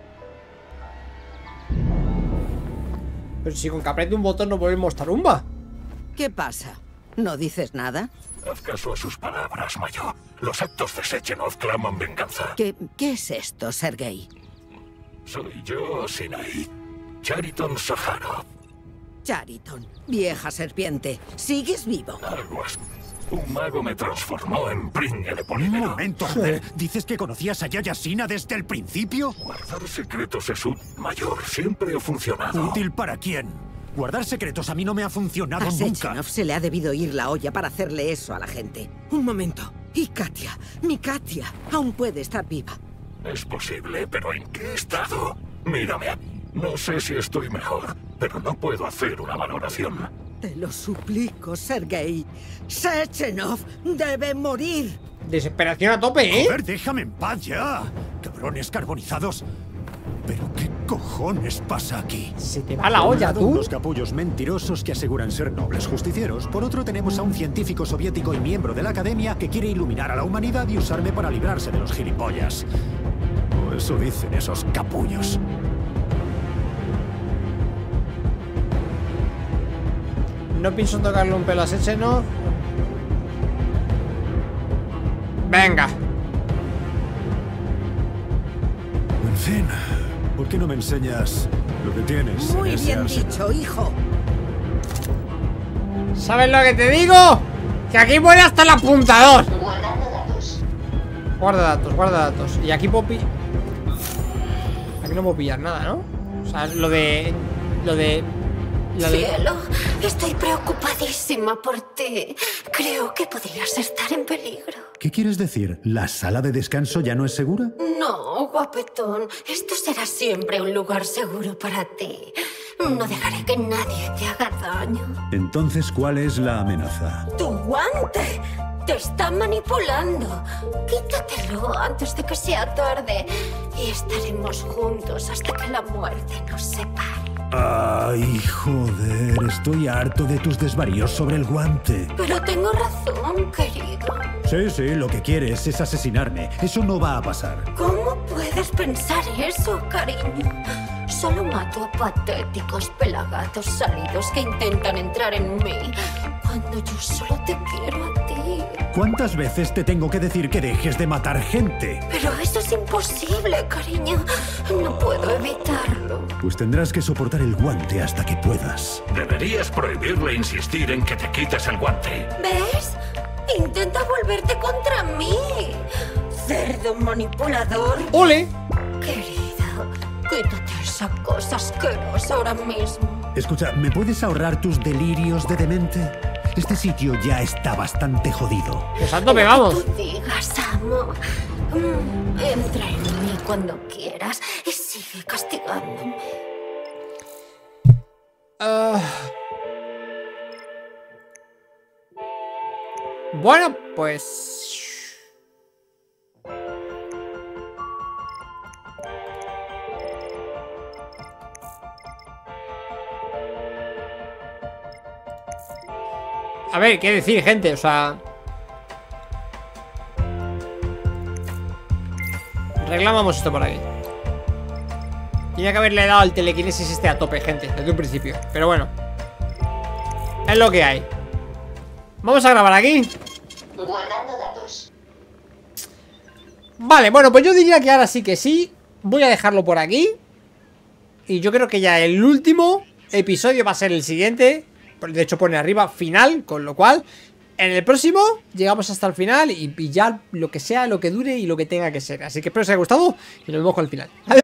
Pero si con que apriete un botón no volvemos tarumba. ¿Qué pasa? ¿No dices nada? Haz caso a sus palabras, Mayor. Los actos de Sechenov claman venganza. ¿Qué es esto, Sergei? Soy yo, Sinai. Chariton Sajarov. Chariton, vieja serpiente, ¿sigues vivo? Aguas. Un mago me transformó en pringue de Un polímero. momento, joder. ¿Dices que conocías a Yaya Sina desde el principio? Guardar secretos es útil, Mayor. Siempre ha funcionado. ¿Útil para quién? Guardar secretos a mí no me ha funcionado A nunca. Sechenov se le ha debido ir la olla para hacerle eso a la gente. Un momento. ¿Y Katia? Mi Katia aún puede estar viva. Es posible, pero ¿en qué estado? Mírame. No sé si estoy mejor, pero no puedo hacer una valoración. Te lo suplico, Sergei. Sechenov debe morir. Desesperación a tope, ¿eh? Joder, déjame en paz ya. Cabrones carbonizados. ¿Pero qué cojones pasa aquí? Se te va la olla, tú. Unos capullos mentirosos que aseguran ser nobles justicieros. Por otro, tenemos a un científico soviético y miembro de la academia que quiere iluminar a la humanidad y usarme para librarse de los gilipollas. O eso dicen esos capullos. No pienso tocarle un pelo a Sechenov. Venga. En fin, ¿por qué no me enseñas lo que tienes? Muy en ese bien arsenal? dicho, hijo. ¿Sabes lo que te digo? Que aquí muere hasta el apuntador. Guarda datos. Y aquí puedo pillar. Aquí no puedo pillar nada, ¿no? O sea, lo de... Cielo, estoy preocupadísima por ti. Creo que podrías estar en peligro. ¿Qué quieres decir? ¿La sala de descanso ya no es segura? No, guapetón. Esto será siempre un lugar seguro para ti. No dejaré que nadie te haga daño. Entonces, ¿cuál es la amenaza? ¡Tu guante! ¡Te está manipulando! Quítatelo antes de que sea tarde. Y estaremos juntos hasta que la muerte nos separe. Ay, joder, estoy harto de tus desvaríos sobre el guante. Pero tengo razón, querido. Sí, lo que quieres es asesinarme. Eso no va a pasar. ¿Cómo puedes pensar eso, cariño? Solo mato a patéticos pelagatos salidos que intentan entrar en mí cuando yo solo te quiero a ti. ¿Cuántas veces te tengo que decir que dejes de matar gente? Pero eso es imposible, cariño. No puedo evitarlo. Pues tendrás que soportar el guante hasta que puedas. Deberías prohibirle insistir en que te quites el guante. ¿Ves? Intenta volverte contra mí. Cerdo manipulador. ¡Ole! Querida, quítate esa cosa asquerosa ahora mismo. Escucha, ¿me puedes ahorrar tus delirios de demente? Este sitio ya está bastante jodido. Pues a tope, vamos. Lo que tú digas, amo. Entra en mí cuando quieras y sigue castigándome. Bueno, pues... A ver, qué decir, gente, o sea... Reclamamos esto por aquí. Tenía que haberle dado el telequinesis este a tope, gente, desde un principio. Pero bueno, es lo que hay. Vamos a grabar aquí. Guardando datos. Vale, bueno, pues yo diría que ahora sí que sí. Voy a dejarlo por aquí. Y yo creo que ya el último episodio va a ser el siguiente. De hecho pone arriba final, con lo cual en el próximo llegamos hasta el final y ya lo que sea, lo que dure y lo que tenga que ser. Así que espero que os haya gustado y nos vemos con el final. Adiós.